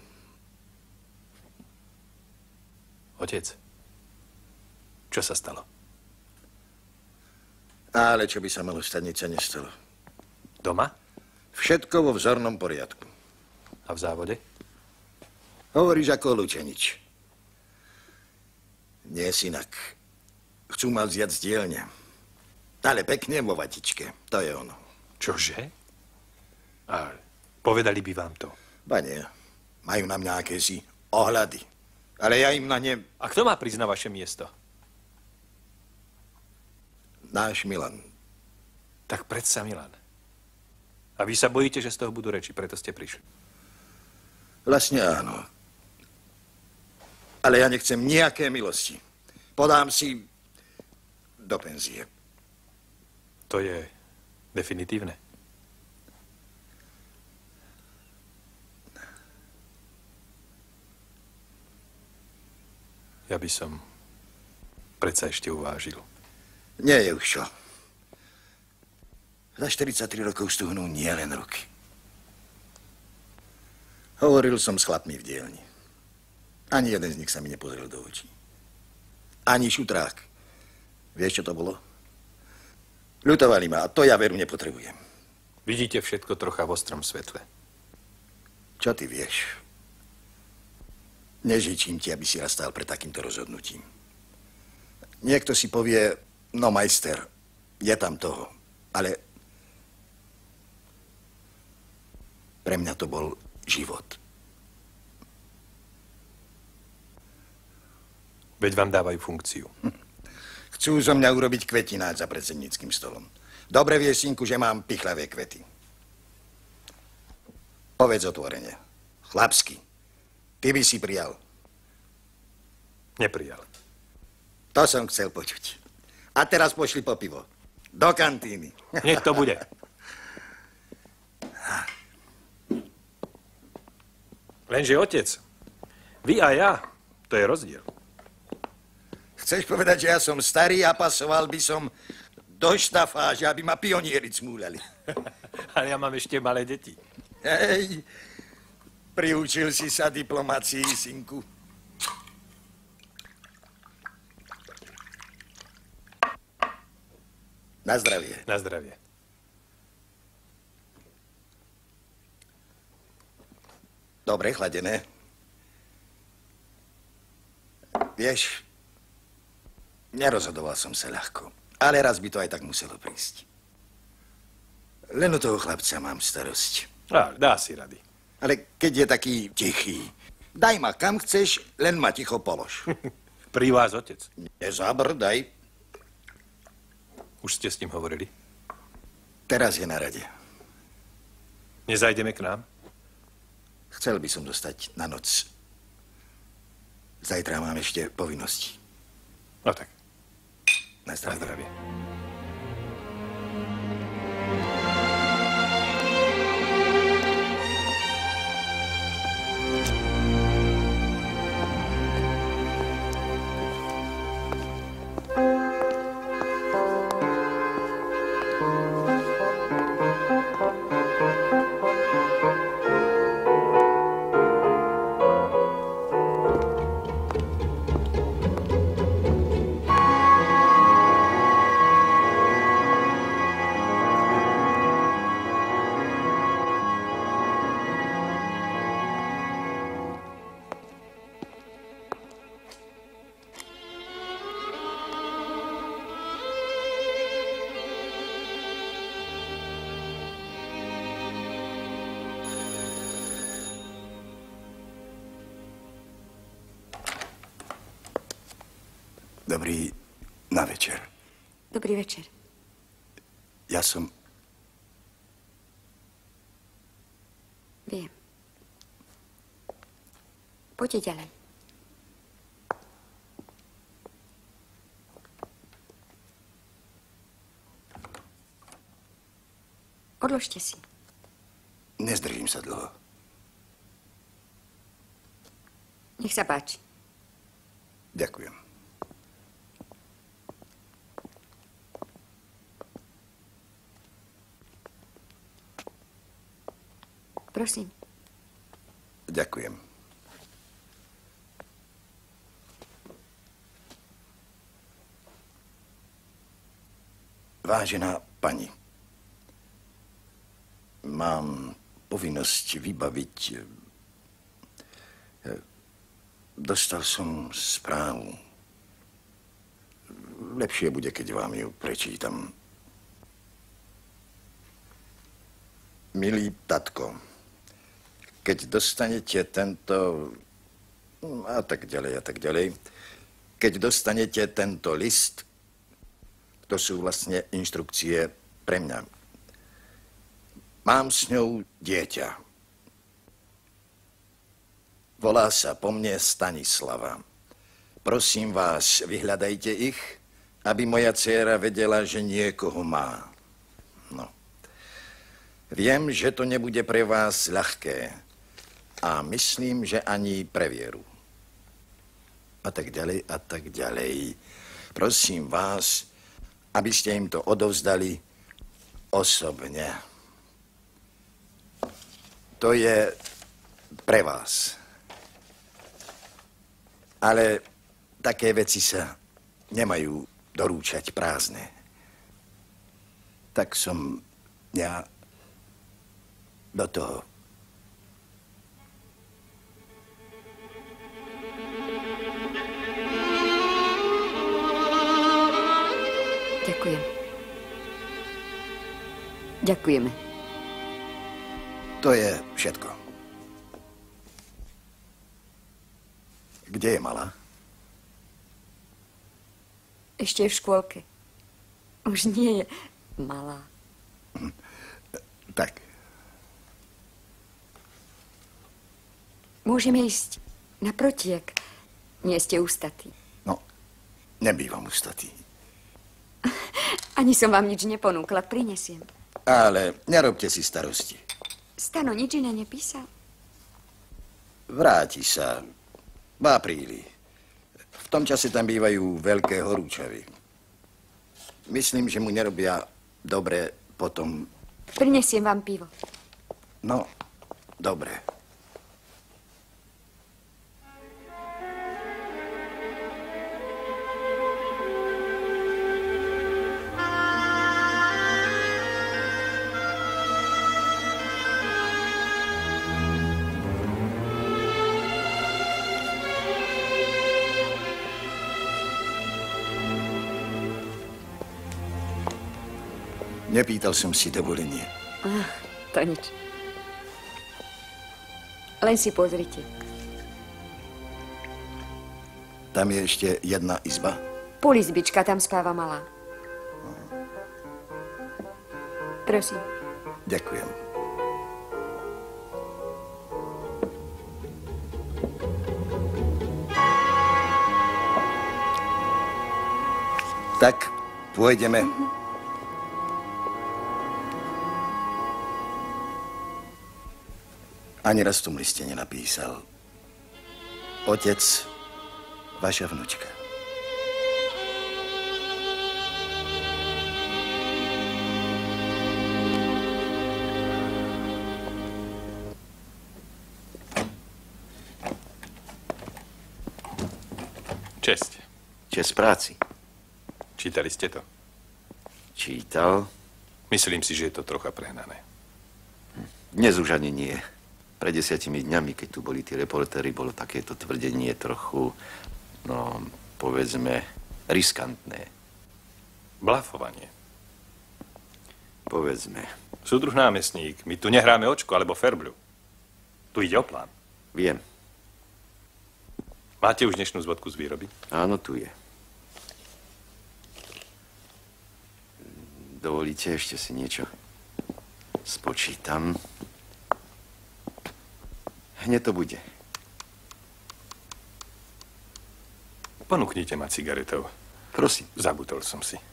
Otec, čo sa stalo? Ale čo by sa malo stať, nič sa nestalo. Doma? Všetko vo vzornom poriadku. A v závode? Hovoríš ako Lučenič. Nie, synak. Chcú ma vziať z dielne. Ale pekne vo vatičke. To je ono. Čože? A povedali by vám to? Ba nie. Majú na mňa akési ohľady. Ale ja im na ne... A kto má prísť na vaše miesto? Náš Milan. Tak predsa Milan. A vy sa bojíte, že z toho budú reči, preto ste prišli. Vlastne áno. Ale ja nechcem nejaké milosti. Podám si do penzie. To je definitívne. Ja by som predsa ešte uvážil. Nie je už čo. Za 43 rokov stuhnú nielen ruky. Hovoril som s chlapmi v dielni. Ani jeden z nich sa mi nepozrel do očí. Ani šutrák. Vieš, čo to bolo? Ľutovali ma a to ja veru nepotrebujem. Vidíte všetko trocha v ostrom svetle. Čo ty vieš? Nežičím ti, aby si raz stál pred takýmto rozhodnutím. Niekto si povie, no majster, je tam toho, ale pre mňa to bol život. Veď vám dávajú funkciu. Chcú zo mňa urobiť kvetináč za predsedníckym stolom. Dobre vieš, synku, že mám pichlavé kvety. Povedz otvorene. Chlapsky. Ty by si prijal. Neprijal. To som chcel počuť. A teraz pošli po pivo. Do kantíny. Nech to bude. Lenže otec, vy a ja, to je rozdiel. Chceš povedať, že ja som starý a pasoval by som do štafáže, aby ma pionieri cmúľali. Ale ja mám ešte malé deti. Hej, priučil si sa diplomácii, synku. Na zdravie. Na zdravie. Dobre, chladené. Vieš, nerozhodoval som sa ľahko, ale raz by to aj tak muselo prísť. Len o toho chlapca mám starosť. Dá si rady. Ale keď je taký tichý, daj ma kam chceš, len ma ticho polož. Pri vás, otec. Nezabrdaj. Už ste s ním hovorili? Teraz je na rade. Nezajdeme k nám? Chcel by som dostať na noc. Zajtra mám ešte povinnosti. No tak. Na zdravie. Na zdravie. Dobrý na večer. Dobrý večer. Ja som... Viem. Poďte ďalej. Odložte si. Nezdržím sa dlho. Nech sa páči. Ďakujem. Prosím. Ďakujem. Vážená pani, mám povinnosť vybaviť. Dostal som správu. Lepšie bude, keď vám ju prečítam. Milý tatko, keď dostanete tento... a tak ďalej. Keď dostanete tento list, to sú vlastne inštrukcie pre mňa. Mám s ňou dieťa. Volá sa po mne Stanislava. Prosím vás, vyhľadajte ich, aby moja dcéra vedela, že niekoho má. No. Viem, že to nebude pre vás ľahké. A myslím, že ani pre Vieru. A tak ďalej. Prosím vás, aby ste im to odovzdali osobne. To je pre vás. Ale také veci sa nemajú dorúčať prázdne. Tak som ja do toho. Ďakujem. Ďakujeme. To je všetko. Kde je malá? Ešte je v škôlke. Už nie je malá. Tak. Môžeme ísť na protiek. Nie ste ústatí. No, nebývam ústatý. Ani som vám nič neponúkla. Prinesiem. Ale nerobte si starosti. Stano nič iné nepísal? Vráti sa v apríli. V tom čase tam bývajú veľké horúčavy. Myslím, že mu nerobia dobre potom. Prinesiem vám pivo. No, dobre. Nepýtal som si dovolenie. To nič. Len si pozrite. Tam je ešte jedna izba. Polizbička, tam spáva malá. Prosím. Ďakujem. Tak, pôjdeme. Ani raz v tom liste nenapísal. Otec, vaša vnučka. Česť. Česť práci. Čítali ste to? Čítal. Myslím si, že je to trocha prehnané. Dnes už ani nie. Pred 10 dňami, keď tu boli tí reportéri, bolo takéto tvrdenie trochu, no, povedzme, riskantné. Blafovanie. Povedzme. Súdruh námestník, my tu nehráme očko alebo ferbľu. Tu ide o plán. Viem. Máte už dnešnú zvodku z výroby? Áno, tu je. Dovolíte, ešte si niečo spočítam. Hneď to bude. Ponúknite ma cigaretov. Prosím. Zabudol som si.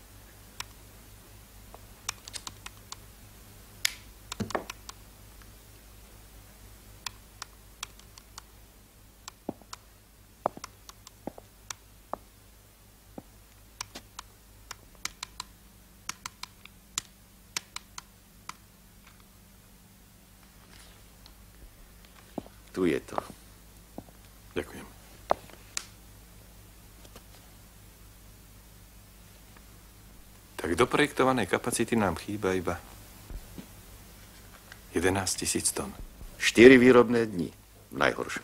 Tu je to. Ďakujem. Tak do projektovanej kapacity nám chýba iba 11 000 tón. 4 výrobné dni, v najhoršom.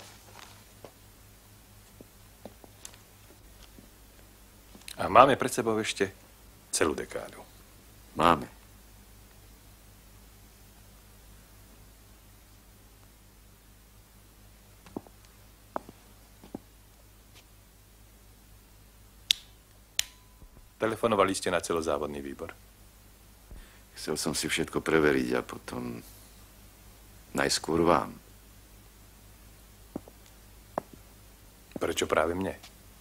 A máme pred sebou ešte celú dekádu. Máme. Telefonovali ste na celozávodný výbor. Chcel som si všetko preveriť a potom najskôr vám. Prečo práve mne?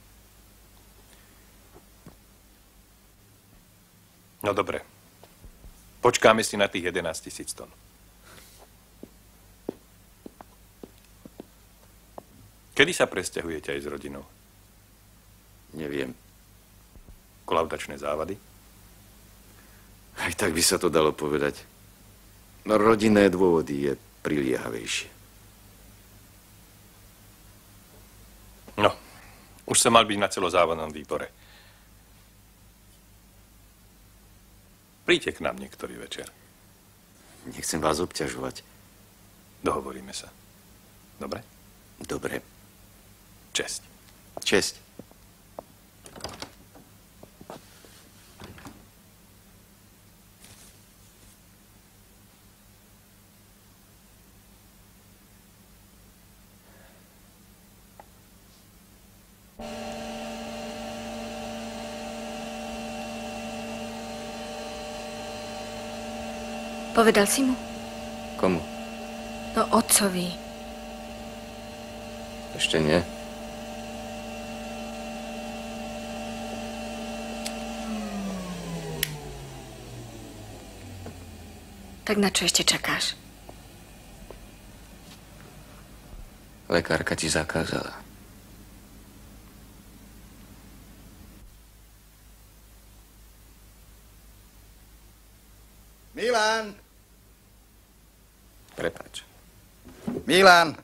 No dobre. Počkáme si na tých 11 000 tón. Kedy sa presťahujete aj s rodinou? Neviem. Kolaudačné závady? Aj tak by sa to dalo povedať. No rodinné dôvody je priliehavejšie. No, už som mal byť na celozávodnom výbore. Príďte k nám niektorý večer. Nechcem vás obťažovať. Dohovoríme sa. Dobre? Dobre. Česť. Česť. Povedal si mu? Komu? No, otcovi. Ešte nie. Tak na čo ešte čakáš? Lekárka ti zakázala. Milan! Prepáč. Milan!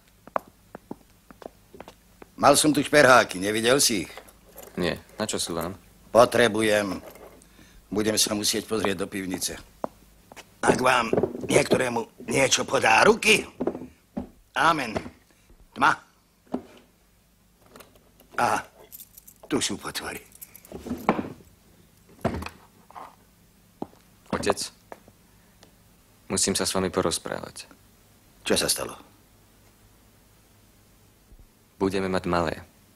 Mal som tu šperháky, nevidel si ich? Nie, na čo sú vám? Potrebujem. Budem sa musieť pozrieť do pivnice. Ak vám niektorému niečo podá ruky, amen. Tma. A tu sú potvory. Otec, musím sa s vami porozprávať. Čo sa stalo? Budeme mať malé.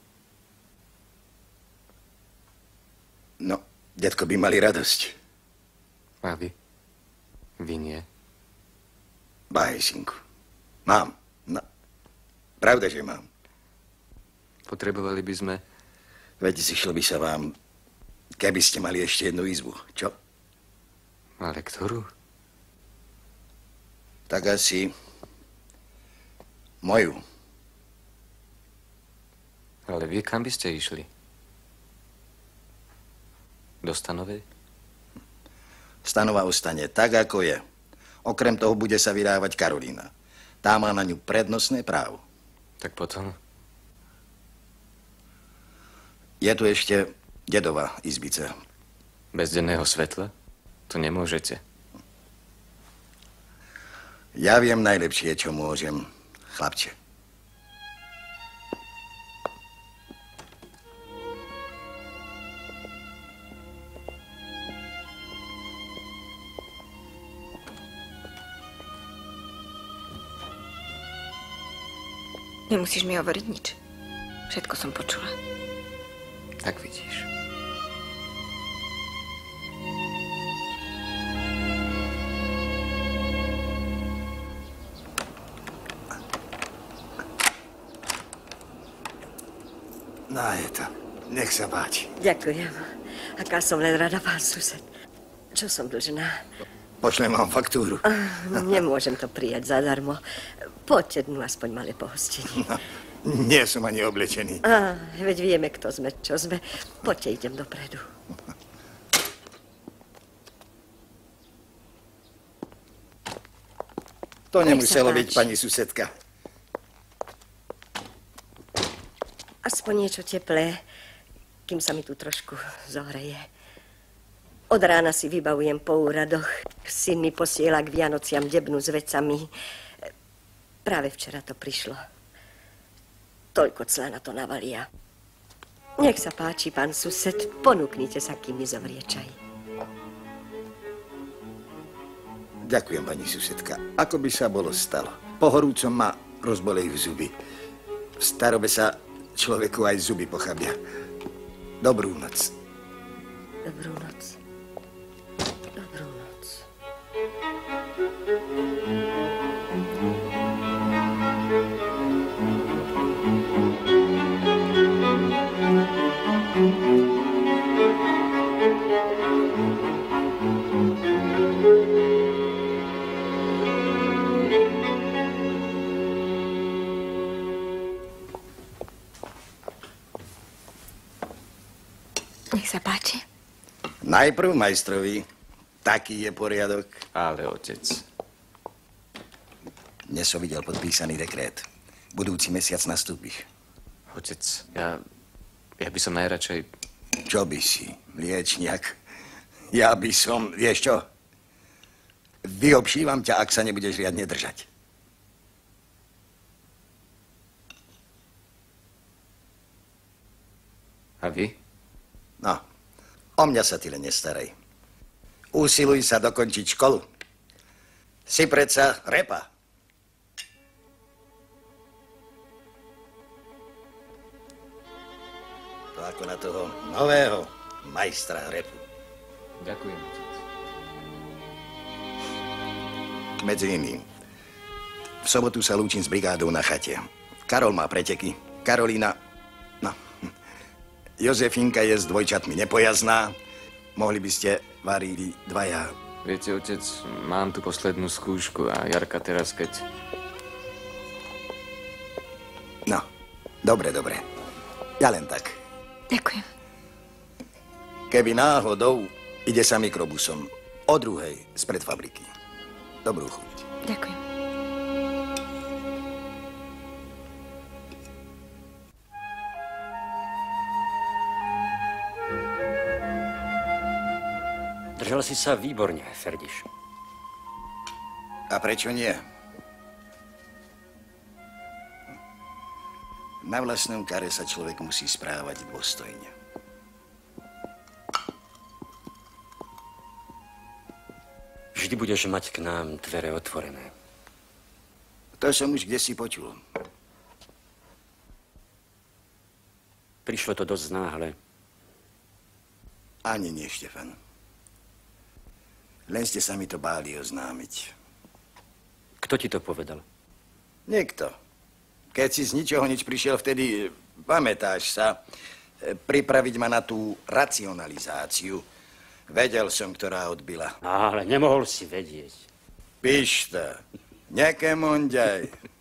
No, detko by mali radosť. A vy? Vy nie. Báj, synku. Mám. No, pravda, že mám. Potrebovali by sme... Veď zišlo by sa vám, keby ste mali ešte jednu izbu, čo? Ale ktorú? Tak asi... moju. Ale vy kam by ste išli? Do Stanovej? Stanova ostane tak, ako je. Okrem toho bude sa vydávať Karolína. Tá má na ňu prednostné právo. Tak potom? Je tu ešte dedová izbica. Bez denného svetla? To nemôžete. Ja viem najlepšie, čo môžem, chlapče. Nemusíš mi hovoriť nič. Všetko som počula. Tak vidíš. No je to. Nech sa páči. Ďakujem. Aká som len rada, pán sused. Čo som dlžná? Pošlem vám faktúru. Nemôžem to prijať zadarmo. Poďte dnu aspoň malé pohostenie. No, nie som ani oblečený. Veď vieme, kto sme, čo sme. Poďte, idem dopredu. To nemuselo byť, pani susedka. Aspoň niečo teplé, kým sa mi tu trošku zohreje. Od rána si vybavujem po úradoch. Syn mi posiela k Vianociam debnu s vecami. Práve včera to prišlo. Toľko cla na to navalia. Nech sa páči, pán sused, ponúknite sa, kým nezomrie čaj. Ďakujem, pani susedka. Ako by sa bolo stalo? Po horúcom ma rozbolejú zuby. V starobe sa človeku aj zuby pochabia. Dobrú noc. Dobrú noc. Dobrú noc. Nech sa páči. Najprv majstrovi. Taký je poriadok. Ale otec. Dnes som videl podpísaný dekrét. Budúci mesiac nastúpiš. Otec, ja by som najradšej... Čo by si, liečniak? Ja by som, vieš čo? Vyobšívam ťa, ak sa nebudeš riadne držať. A vy? No, o mňa sa ty len nestaraj. Usiluj sa dokončiť školu. Si predsa repa. To ako na toho nového majstra repu. Ďakujem, otec. Medzi iným. V sobotu sa lúčim s brigádou na chate. Karol má preteky. Karolína... No. Jozefínka je s dvojčatmi nepojazná. Mohli by ste varili dvaja. Viete, otec, mám tu poslednú skúšku a Jarka teraz, keď... No, dobre, dobre. Ja len tak. Ďakujem. Keby náhodou, ide sa mikrobusom. O 2:00 spred fabriky. Dobrú chuť. Ďakujem. Držal si sa výborne, Ferdiš. A prečo nie? Na vlastnom kare sa človek musí správať dôstojne. Vždy budeš mať k nám dvere otvorené. To som už kdesi počul. Prišlo to dosť náhle. Ani nie, Štefan. Len ste sa mi to báli oznámiť. Kto ti to povedal? Niekto. Keď si z ničoho nič prišiel vtedy, pamätáš sa, pripraviť ma na tú racionalizáciu. Vedel som, ktorá odbila. Ale nemohol si vedieť. Pišta, nekemondaj.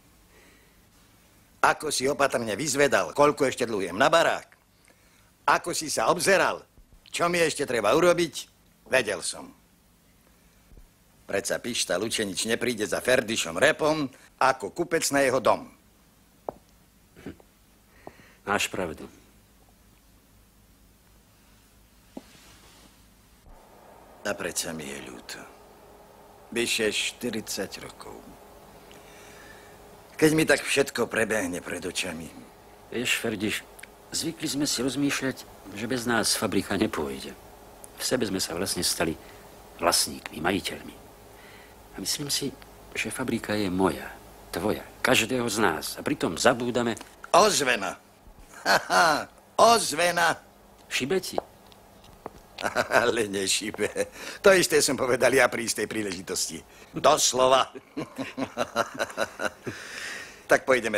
Ako si opatrne vyzvedal, koľko ešte dlhujem na barák. Ako si sa obzeral, čo mi ešte treba urobiť, vedel som. Predsa Pišta Lučenič nepríde za Ferdišom repom ako kupec na jeho dom. Máš pravdu. A predsa mi je ľúto. Vyše 40 rokov. Keď mi tak všetko prebehne pred očami. Vieš, Ferdiš, zvykli sme si rozmýšľať, že bez nás fabrika nepôjde. V sebe sme sa vlastne stali vlastníkmi, majiteľmi. A myslím si, že fabrika je moja, tvoja, každého z nás. A pritom zabúdame... Ozvena. Haha, ozvena. Šibe ti? Ale nešibe. To isté som povedal ja pri istej príležitosti. Doslova. Tak pôjdeme.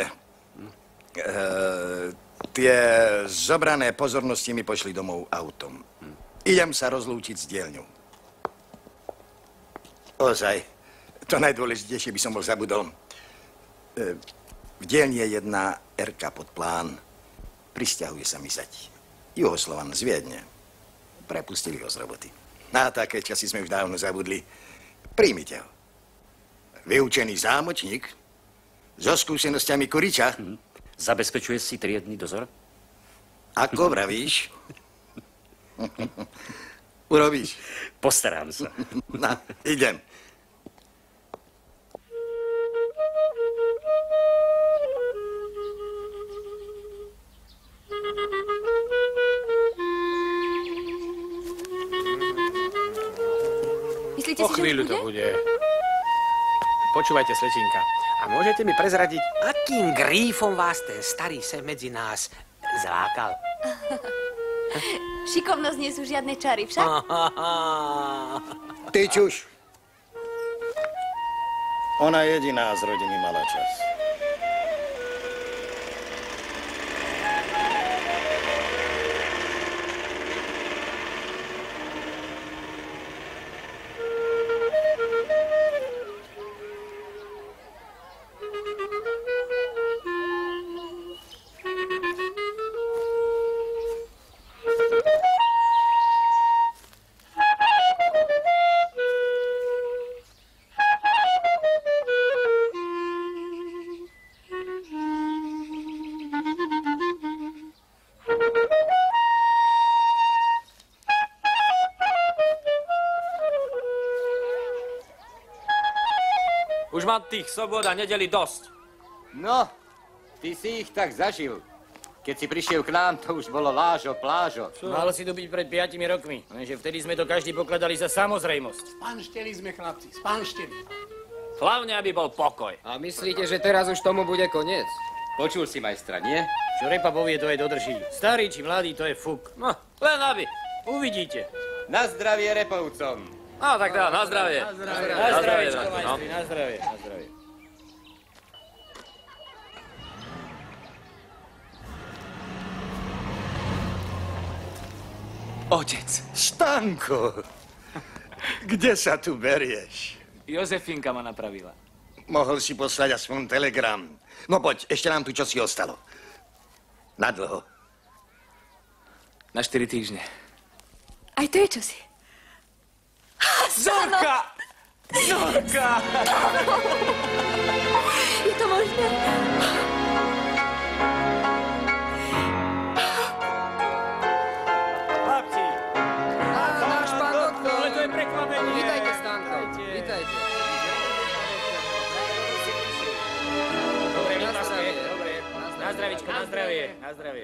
Tie zobrané pozornosti mi pošli domov autom. Idem sa rozlúčiť s dielňou. Ozaj. To najdôležitejšie by som bol zabudol. V dielni je jedna Erka pod plán. Prisťahuje sa mi zať. Juhoslovan z Viedne. Prepustili ho z roboty. Na také časy sme už dávno zabudli. Príjmite ho. Vyučený zámočník so skúsenosťami kuriča. Zabezpečuje si triedny dozor? Ako vravíš? Urobíš? Postarám sa. No, idem. Myslíte O si, že chvíľu už to bude? bude. Počúvajte, slečinka. A môžete mi prezradiť, akým grífom vás ten starý sem medzi nás zlákal? Šikovnosť nie sú žiadne čary, však? Ty čuš. Ona jediná z rodiny mala čas. Už mám tých sobot a nedeli dosť. No, ty si ich tak zažil. Keď si prišiel k nám, to už bolo lážo, plážo. Mal si tu byť pred 5 rokmi, lenže vtedy sme to každý pokladali za samozrejmosť. Spanšteli sme, chlapci, spanšteli. Hlavne, aby bol pokoj. A myslíte, že teraz už tomu bude koniec? Počul si majstra, nie? Čo repa povie, to aj dodrží. Starý či mladý, to je fuk. No, len aby. Uvidíte. Na zdravie repovcom. No, tak dá, na zdravie. Na zdravie, no. na zdravie, na zdravie. Otec. Stanko, kde sa tu berieš? Jozefínka ma napravila. Mohol si poslať aspoň telegram. No poď, ešte nám tu čosi ostalo. Na dlho. Na 4 týždne. Aj to je čosi. Zorka! Zorka! Je to možné? Chlapci! Náš pán doktor! Ale to je prekvapenie. Vítajte, Stanko. Vítajte. Dobre, vypašte. Dobre. Na zdravičko, na zdravie. Na zdravie.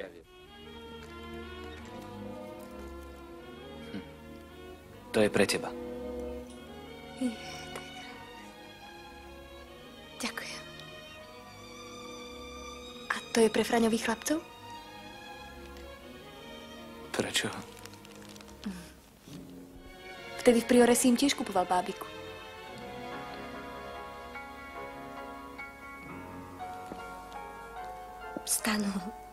To je pre teba. Ďakujem. A to je pre Fraňových chlapcov? Prečo? Vtedy v Priore si im tiež kupoval bábiku. Stano.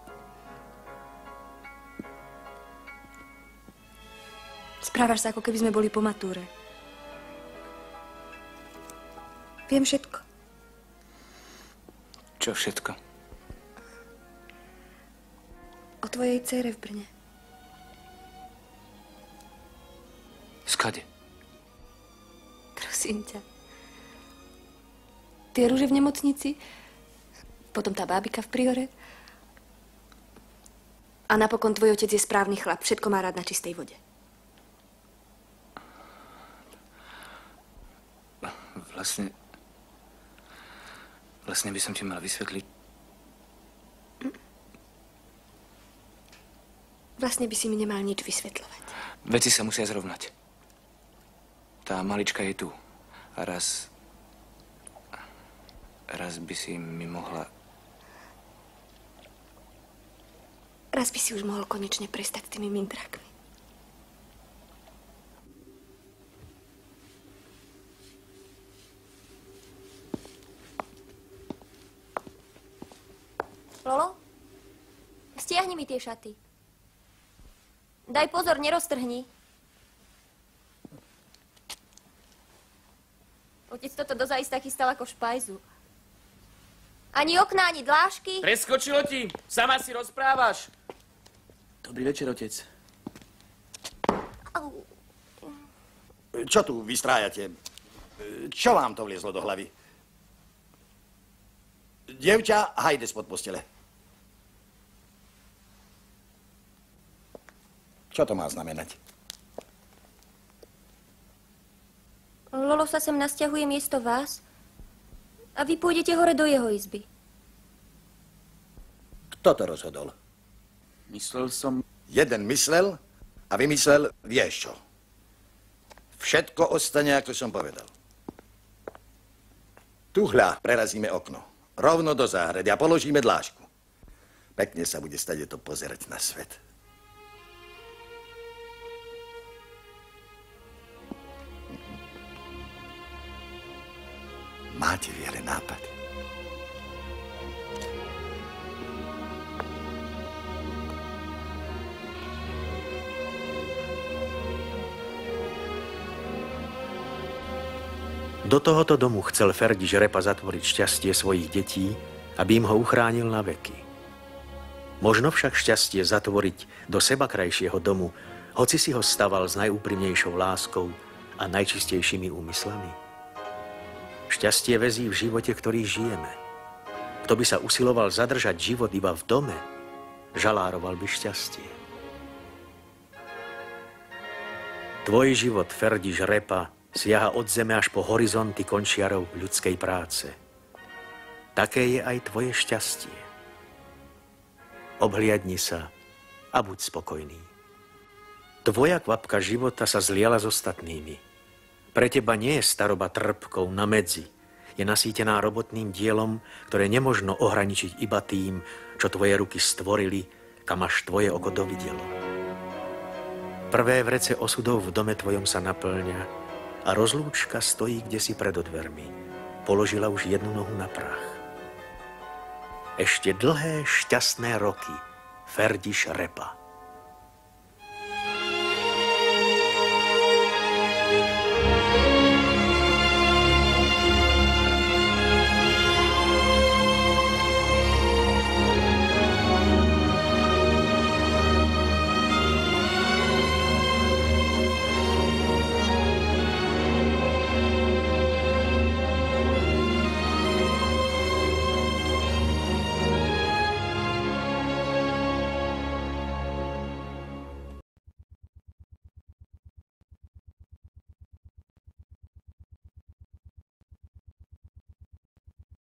Správaš sa, ako keby sme boli po matúre. Viem všetko. Čo všetko? O tvojej dcére v Brne. Skade? Prosím ťa. Tie rúže v nemocnici, potom tá bábika v Priore. A napokon tvoj otec je správny chlap. Všetko má rád na čistej vode. Vlastne by som ti mal vysvetliť. Vlastne by si mi nemal nič vysvetľovať. Veci sa musia zrovnať. Tá malička je tu. A raz by si mi mohla... Raz by si už mohol konečne prestať s tými mindrakmi. Lolo, stiahni mi tie šaty. Daj pozor, neroztrhni. Otec toto dozaista chystal ako špajzu. Ani okná, ani dlášky. Preskočilo ti? Sama si rozprávaš. Dobrý večer, otec. Čo tu vystrájate? Čo vám to vliezlo do hlavy? Dievča, hajde spod postele. Čo to má znamenať? Lolo sa sem nasťahuje miesto vás a vy pôjdete hore do jeho izby. Kto to rozhodol? Myslel som... Jeden myslel a vymyslel, vieš čo. Všetko ostane, ako som povedal. Tuhľa prerazíme okno. Rovno do záhrady a položíme dlášku. Pekne sa bude stade to pozerať na svet. Máte Viere nápad? Do tohoto domu chcel Ferdiš Repa zatvoriť šťastie svojich detí, aby im ho uchránil na veky. Možno však šťastie zatvoriť do sebakrajšieho domu, hoci si ho staval s najúprimnejšou láskou a najčistejšími úmyslami. Šťastie väzí v živote, ktorý žijeme. Kto by sa usiloval zadržať život iba v dome, žalároval by šťastie. Tvoj život, Ferdiš Repa, siaha od zeme až po horizonty končiarov ľudskej práce. Také je aj tvoje šťastie. Obhliadni sa a buď spokojný. Tvoja kvapka života sa zliala s ostatnými. Pre teba nie je staroba trpkou na medzi. Je nasýtená robotným dielom, ktoré nemožno ohraničiť iba tým, čo tvoje ruky stvorili, kam až tvoje oko dovidelo. Prvé vrece osudov v dome tvojom sa naplňa a rozlúčka stojí kdesi pred dvermi. Položila už jednu nohu na prach. Ešte dlhé šťastné roky, Ferdiš Repa.